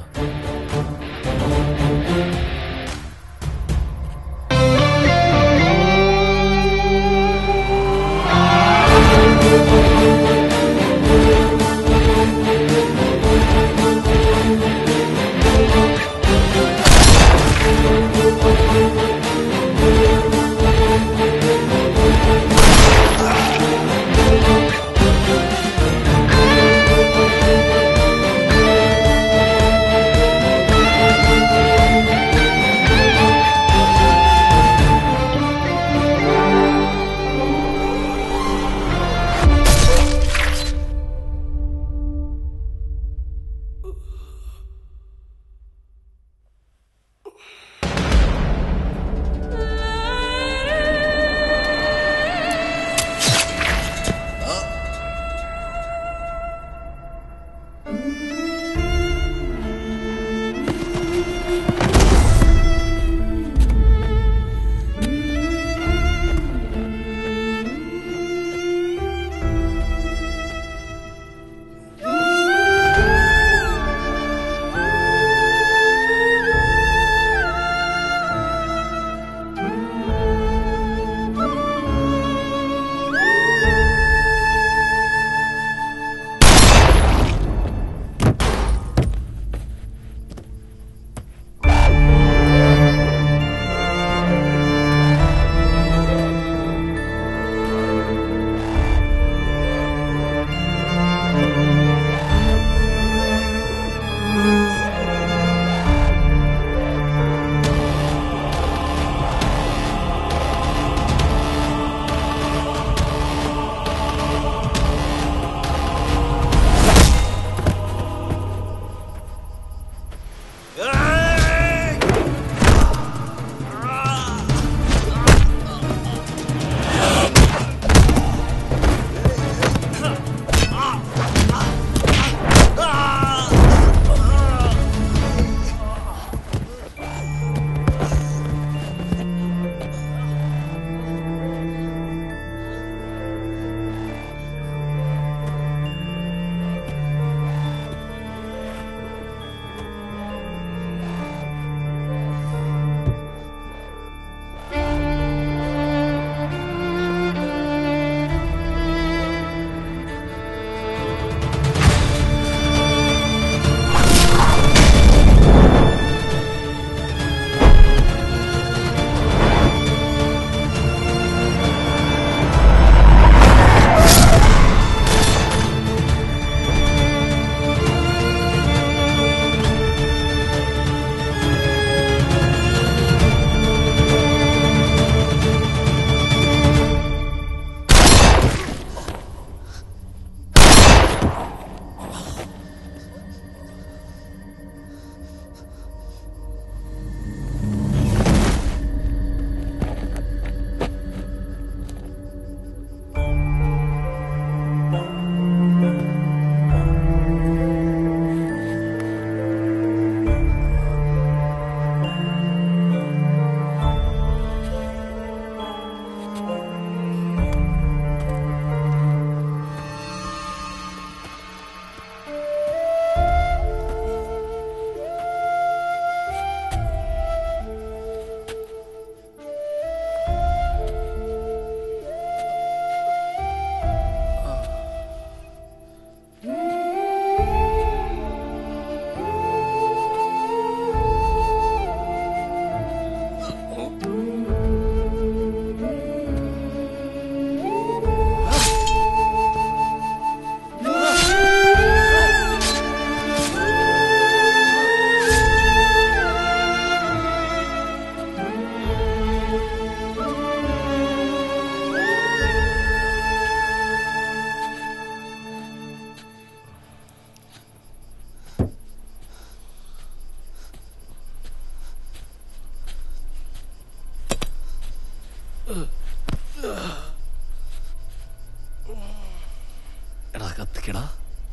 എടാ കത്തിക്കടാ.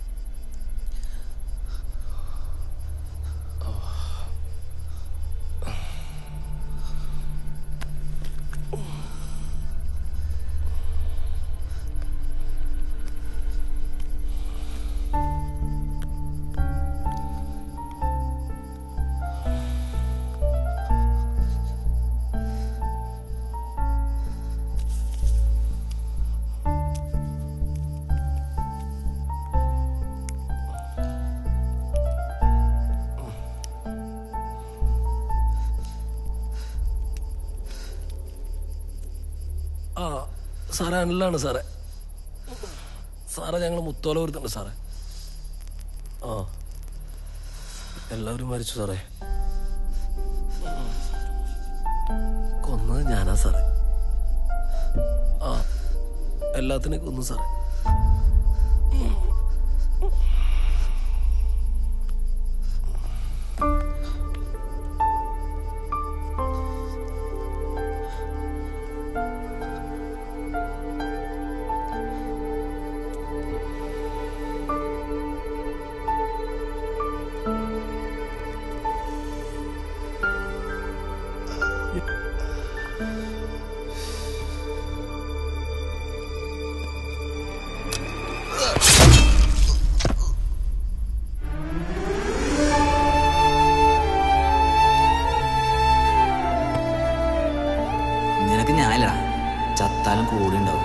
ആ സാറേ, അനിലാണ് സാറേ. സാറേ, ഞങ്ങൾ മുത്തോല വരുത്തുണ്ട് സാറേ. ആ എല്ലാവരും മരിച്ചു സാറേ. കൊന്നത് ഞാനാ സാറേ. ആ എല്ലാത്തിനെയും കൊന്നു സാറേ. നിനക്ക് ഞാനില്ലടാ, ചത്താലും കൂടി ഉണ്ടാവും.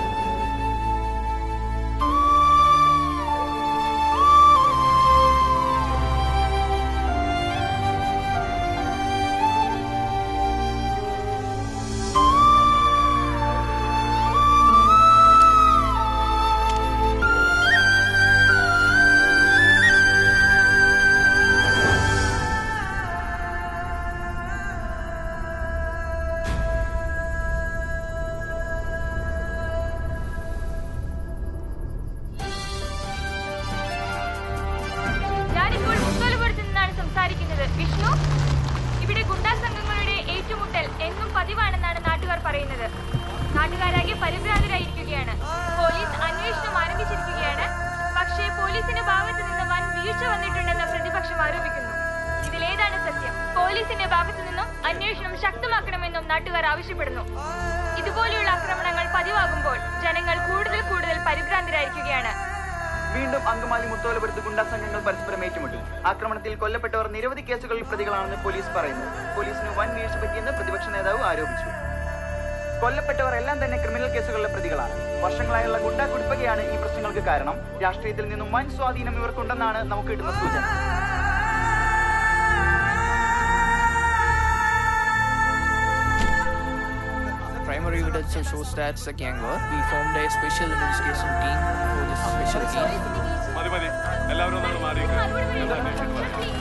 വിഷ്ണു, ഇവിടെ ഗുണ്ടാ സംഘങ്ങളുടെ ഏറ്റുമുട്ടൽ എന്നും പതിവാണെന്നാണ് നാട്ടുകാർ പറയുന്നത്. നാട്ടുകാരാകെ പരിഭ്രാന്തരായിരിക്കുകയാണ്. പോലീസ് അന്വേഷണം ആരംഭിച്ചിരിക്കുകയാണ്. പക്ഷേ പോലീസിന്റെ ഭാഗത്ത് നിന്ന് വൻ വീഴ്ച വന്നിട്ടുണ്ടെന്ന് പ്രതിപക്ഷം ആരോപിക്കുന്നു. ഇതിലേതാണ് സത്യം? പോലീസിന്റെ ഭാഗത്തു നിന്നും അന്വേഷണം ശക്തമാക്കണമെന്നും നാട്ടുകാർ ആവശ്യപ്പെടുന്നു. ഇതുപോലെയുള്ള ആക്രമണങ്ങൾ പതിവാകുമ്പോൾ ജനങ്ങൾ കൂടുതൽ പരിഭ്രാന്തരായിരിക്കുകയാണ്. വീണ്ടും അങ്കമാലി മുത്തോലപുരത്ത് ഗുണ്ടാ സംഘങ്ങൾ പരസ്പരം ഏറ്റുമുട്ടി. ആക്രമണത്തിൽ കൊല്ലപ്പെട്ടവർ നിരവധി കേസുകളിൽ പ്രതികളാണെന്ന് പോലീസ് പറയുന്നു. പോലീസിന് വൻ വീഴ്ച പറ്റിയെന്ന് പ്രതിപക്ഷ നേതാവ് ആരോപിച്ചു. കൊല്ലപ്പെട്ടവർ എല്ലാം തന്നെ ക്രിമിനൽ കേസുകളിലെ പ്രതികളാണ്. വർഷങ്ങളായുള്ള ഗുണ്ടാ കുടിപ്പകയാണ് ഈ പ്രശ്നങ്ങൾക്ക് കാരണം. രാഷ്ട്രീയത്തിൽ നിന്നും വൻ സ്വാധീനം ഇവർക്കുണ്ടെന്നാണ് നമുക്ക് കിട്ടുന്ന സൂചന. Primary evidence shows that the gang war. We formed a special investigation team for this special team. മതി എല്ലാവരും ഒന്ന് മാറിയേക്ക്.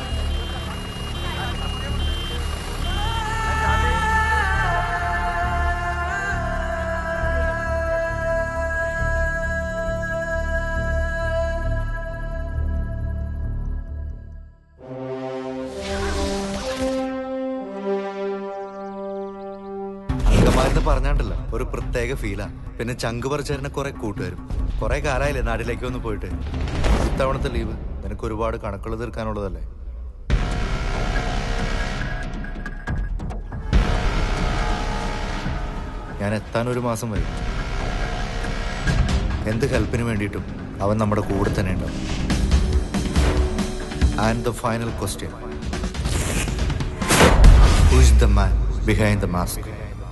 പറഞ്ഞാണ്ടല്ല ഒരു പ്രത്യേക ഫീലാ. പിന്നെ ചങ്ക് പറിച്ചേരനെ കുറെ കൂട്ടുകാരും. കുറെ കാലായില്ലേ നാട്ടിലേക്ക് ഒന്ന് പോയിട്ട്. ഇത്തവണത്തെ ലീവ് നിനക്ക് ഒരുപാട് കണക്കുകൾ തീർക്കാനുള്ളതല്ലേ. ഞാൻ എത്താൻ ഒരു മാസം വരും. എന്ത് ഹെൽപ്പിന് വേണ്ടിയിട്ടും അവൻ നമ്മുടെ കൂടെ തന്നെ ഉണ്ടാവും. And the final question, who is the man behind the mask?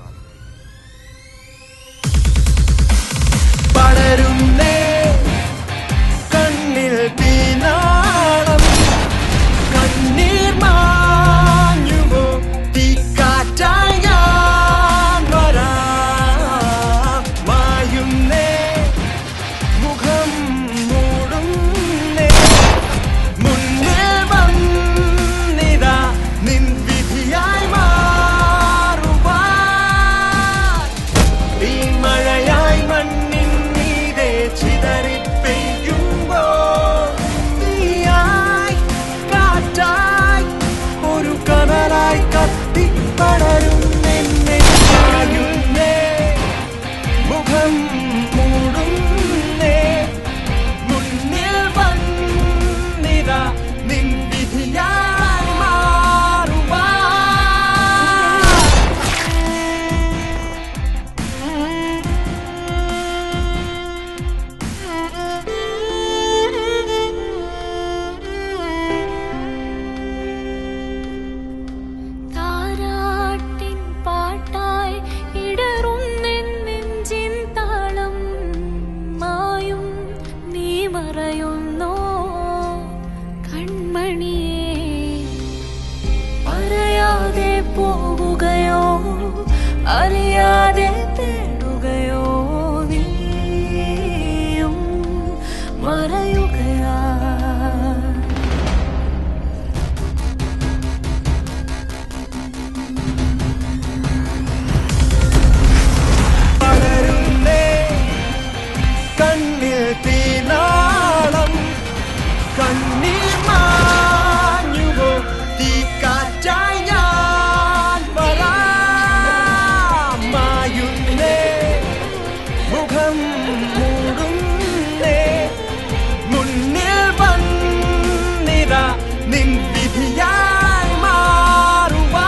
പടരുന്നേ കണ്ണിൽ തീനാളം, കണ്ണീർ മാഞ്ഞുമോ തീക്കാറ്റായി ഞാൻ വരാം. മായുന്നേ മുഖം മൂടുന്നേ, മുന്നിൽ വന്നിതാ നിൻ വിധിയായി മാറുവാൻ. പറയുന്നു കൺമണിയേ, പറയാതെ പോകുകയോ അറിയാതെ തേടുകയോ നീയും മറയുകയാ. കണ്ണിൽ തീനാളം കണ്ണീർ മാഞ്ഞുവോ തീക്കാറ്റായി ഞാൻ മായുന്നേ മുഖം മൂടുന്നേ മുന്നിൽ വന്നിതാ നിൻ വിധിയായി മാറുവാ.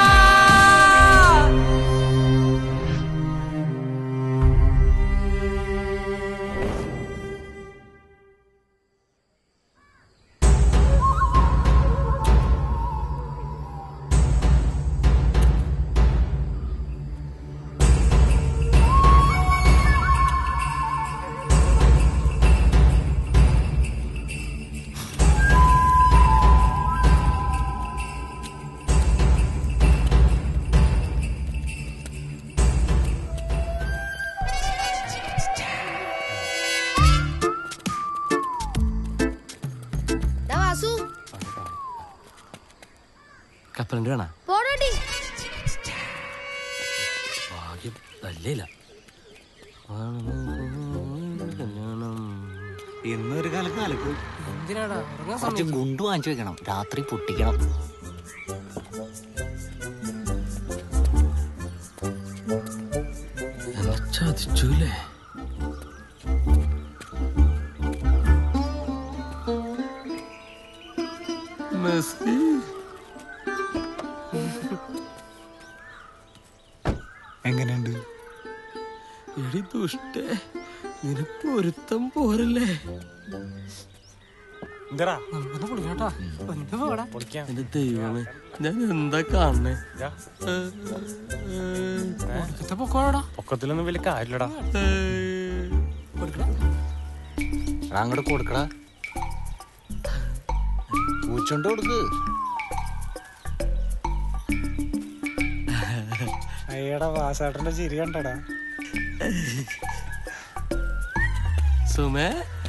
കപ്പലണ്ടി വേണ പോടോടി. ഭാഗ്യം നല്ലില്ല. ഇന്നൊരു കാലത്ത് അലക്കും. എന്തിനാടാ ഉറങ്ങാൻ കുറച്ച് സമയം ഗുണ്ട് വാങ്ങിച്ചു വെക്കണം, രാത്രി പൊട്ടിക്കണം. ചതിച്ചൂലേ? മെസ്സി എങ്ങനെയുണ്ട്? എടി ദുഷ്ടേ, നിനക്ക് പൊരുത്തം പോരല്ലേ? നമുക്കൊന്ന് പൊളിക്കാട്ടാ. ഒന്ന് പോടാ. എന്റെ ദൈവമേ, ഞാൻ എന്താ കാണണേ? ഒടുക്കത്തെ പൊക്കോടാ. പൊക്കത്തിലൊന്നും വലിയ കാര്യമില്ലടാ. അങ്ങോട്ട് കൊടുക്കടാ, പൂച്ചോണ്ട് കൊടുക്ക്. അയ്യടാ വാസാട്ടന്റെ ചിരി കണ്ടടാ. സുമേ,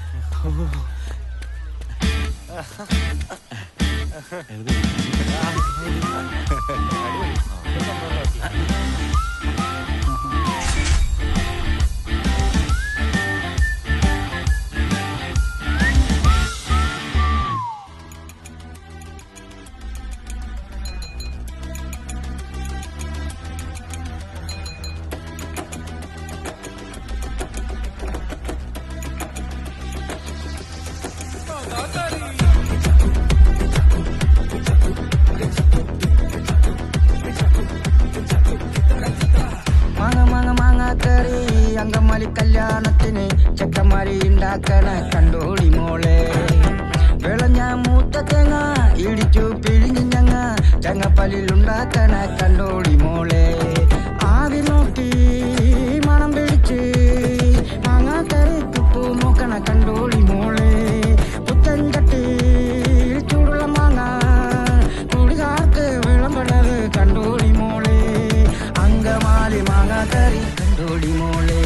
മാങ്ങാക്കറി അങ്കമാലി കല്യാണത്തിന് ചെക്കന്മാരി ഉണ്ടാക്കണ കണ്ടോടി മോളെ. വിളഞ്ഞ മൂത്ത തേങ്ങ ഇടിച്ചു പിഴിഞ്ഞ് ഞങ്ങ ചങ്ങപ്പല്ലിൽ ഉണ്ടാക്കണ കണ്ടോടി മോളെ. ആവി നോക്കി മണം പിടിച്ച് മാങ്ങാക്കറി തുപ്പു നോക്കണ കണ്ടോടി മോളെ. പുത്തൻ ചട്ടി ചൂടുള്ള മാങ്ങ കുടികാർക്ക് വിളമ്പണത് കണ്ടോടി മോളെ. അങ്കമാലി മാങ്ങാക്കറി കണ്ടോടി മോളെ.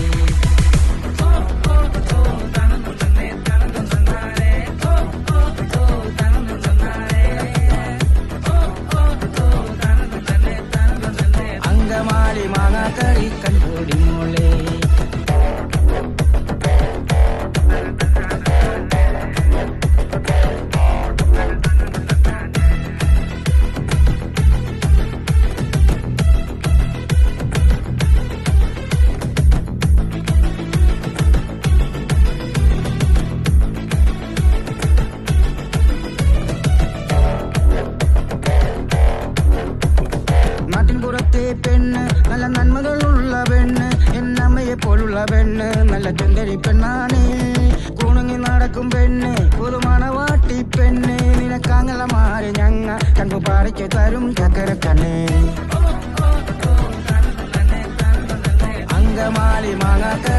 അങ്കമാലി മാങ്ങാക്കറി കണ്ടോടി മോളെ. നാട്ടിൻപുറത്തെ പെണ്ണ് നല്ല നന്മകളുള്ള പെണ്ണ്, എന്നമ്മയെ പോലുള്ള പെണ്ണ് നല്ല ചുന്തരി പെണ്ണാണ്. കുണുങ്ങി നടക്കും പെണ്ണ് ഒരു മണവാട്ടി പെണ്ണ്. നിനക്കാങ്ങളമാരെ ഞങ്ങ കണ്ടു പാടിച്ചു തരും ചക്കരക്കണ്ണ്. അങ്കമാലി മാങ്ങാക്കറി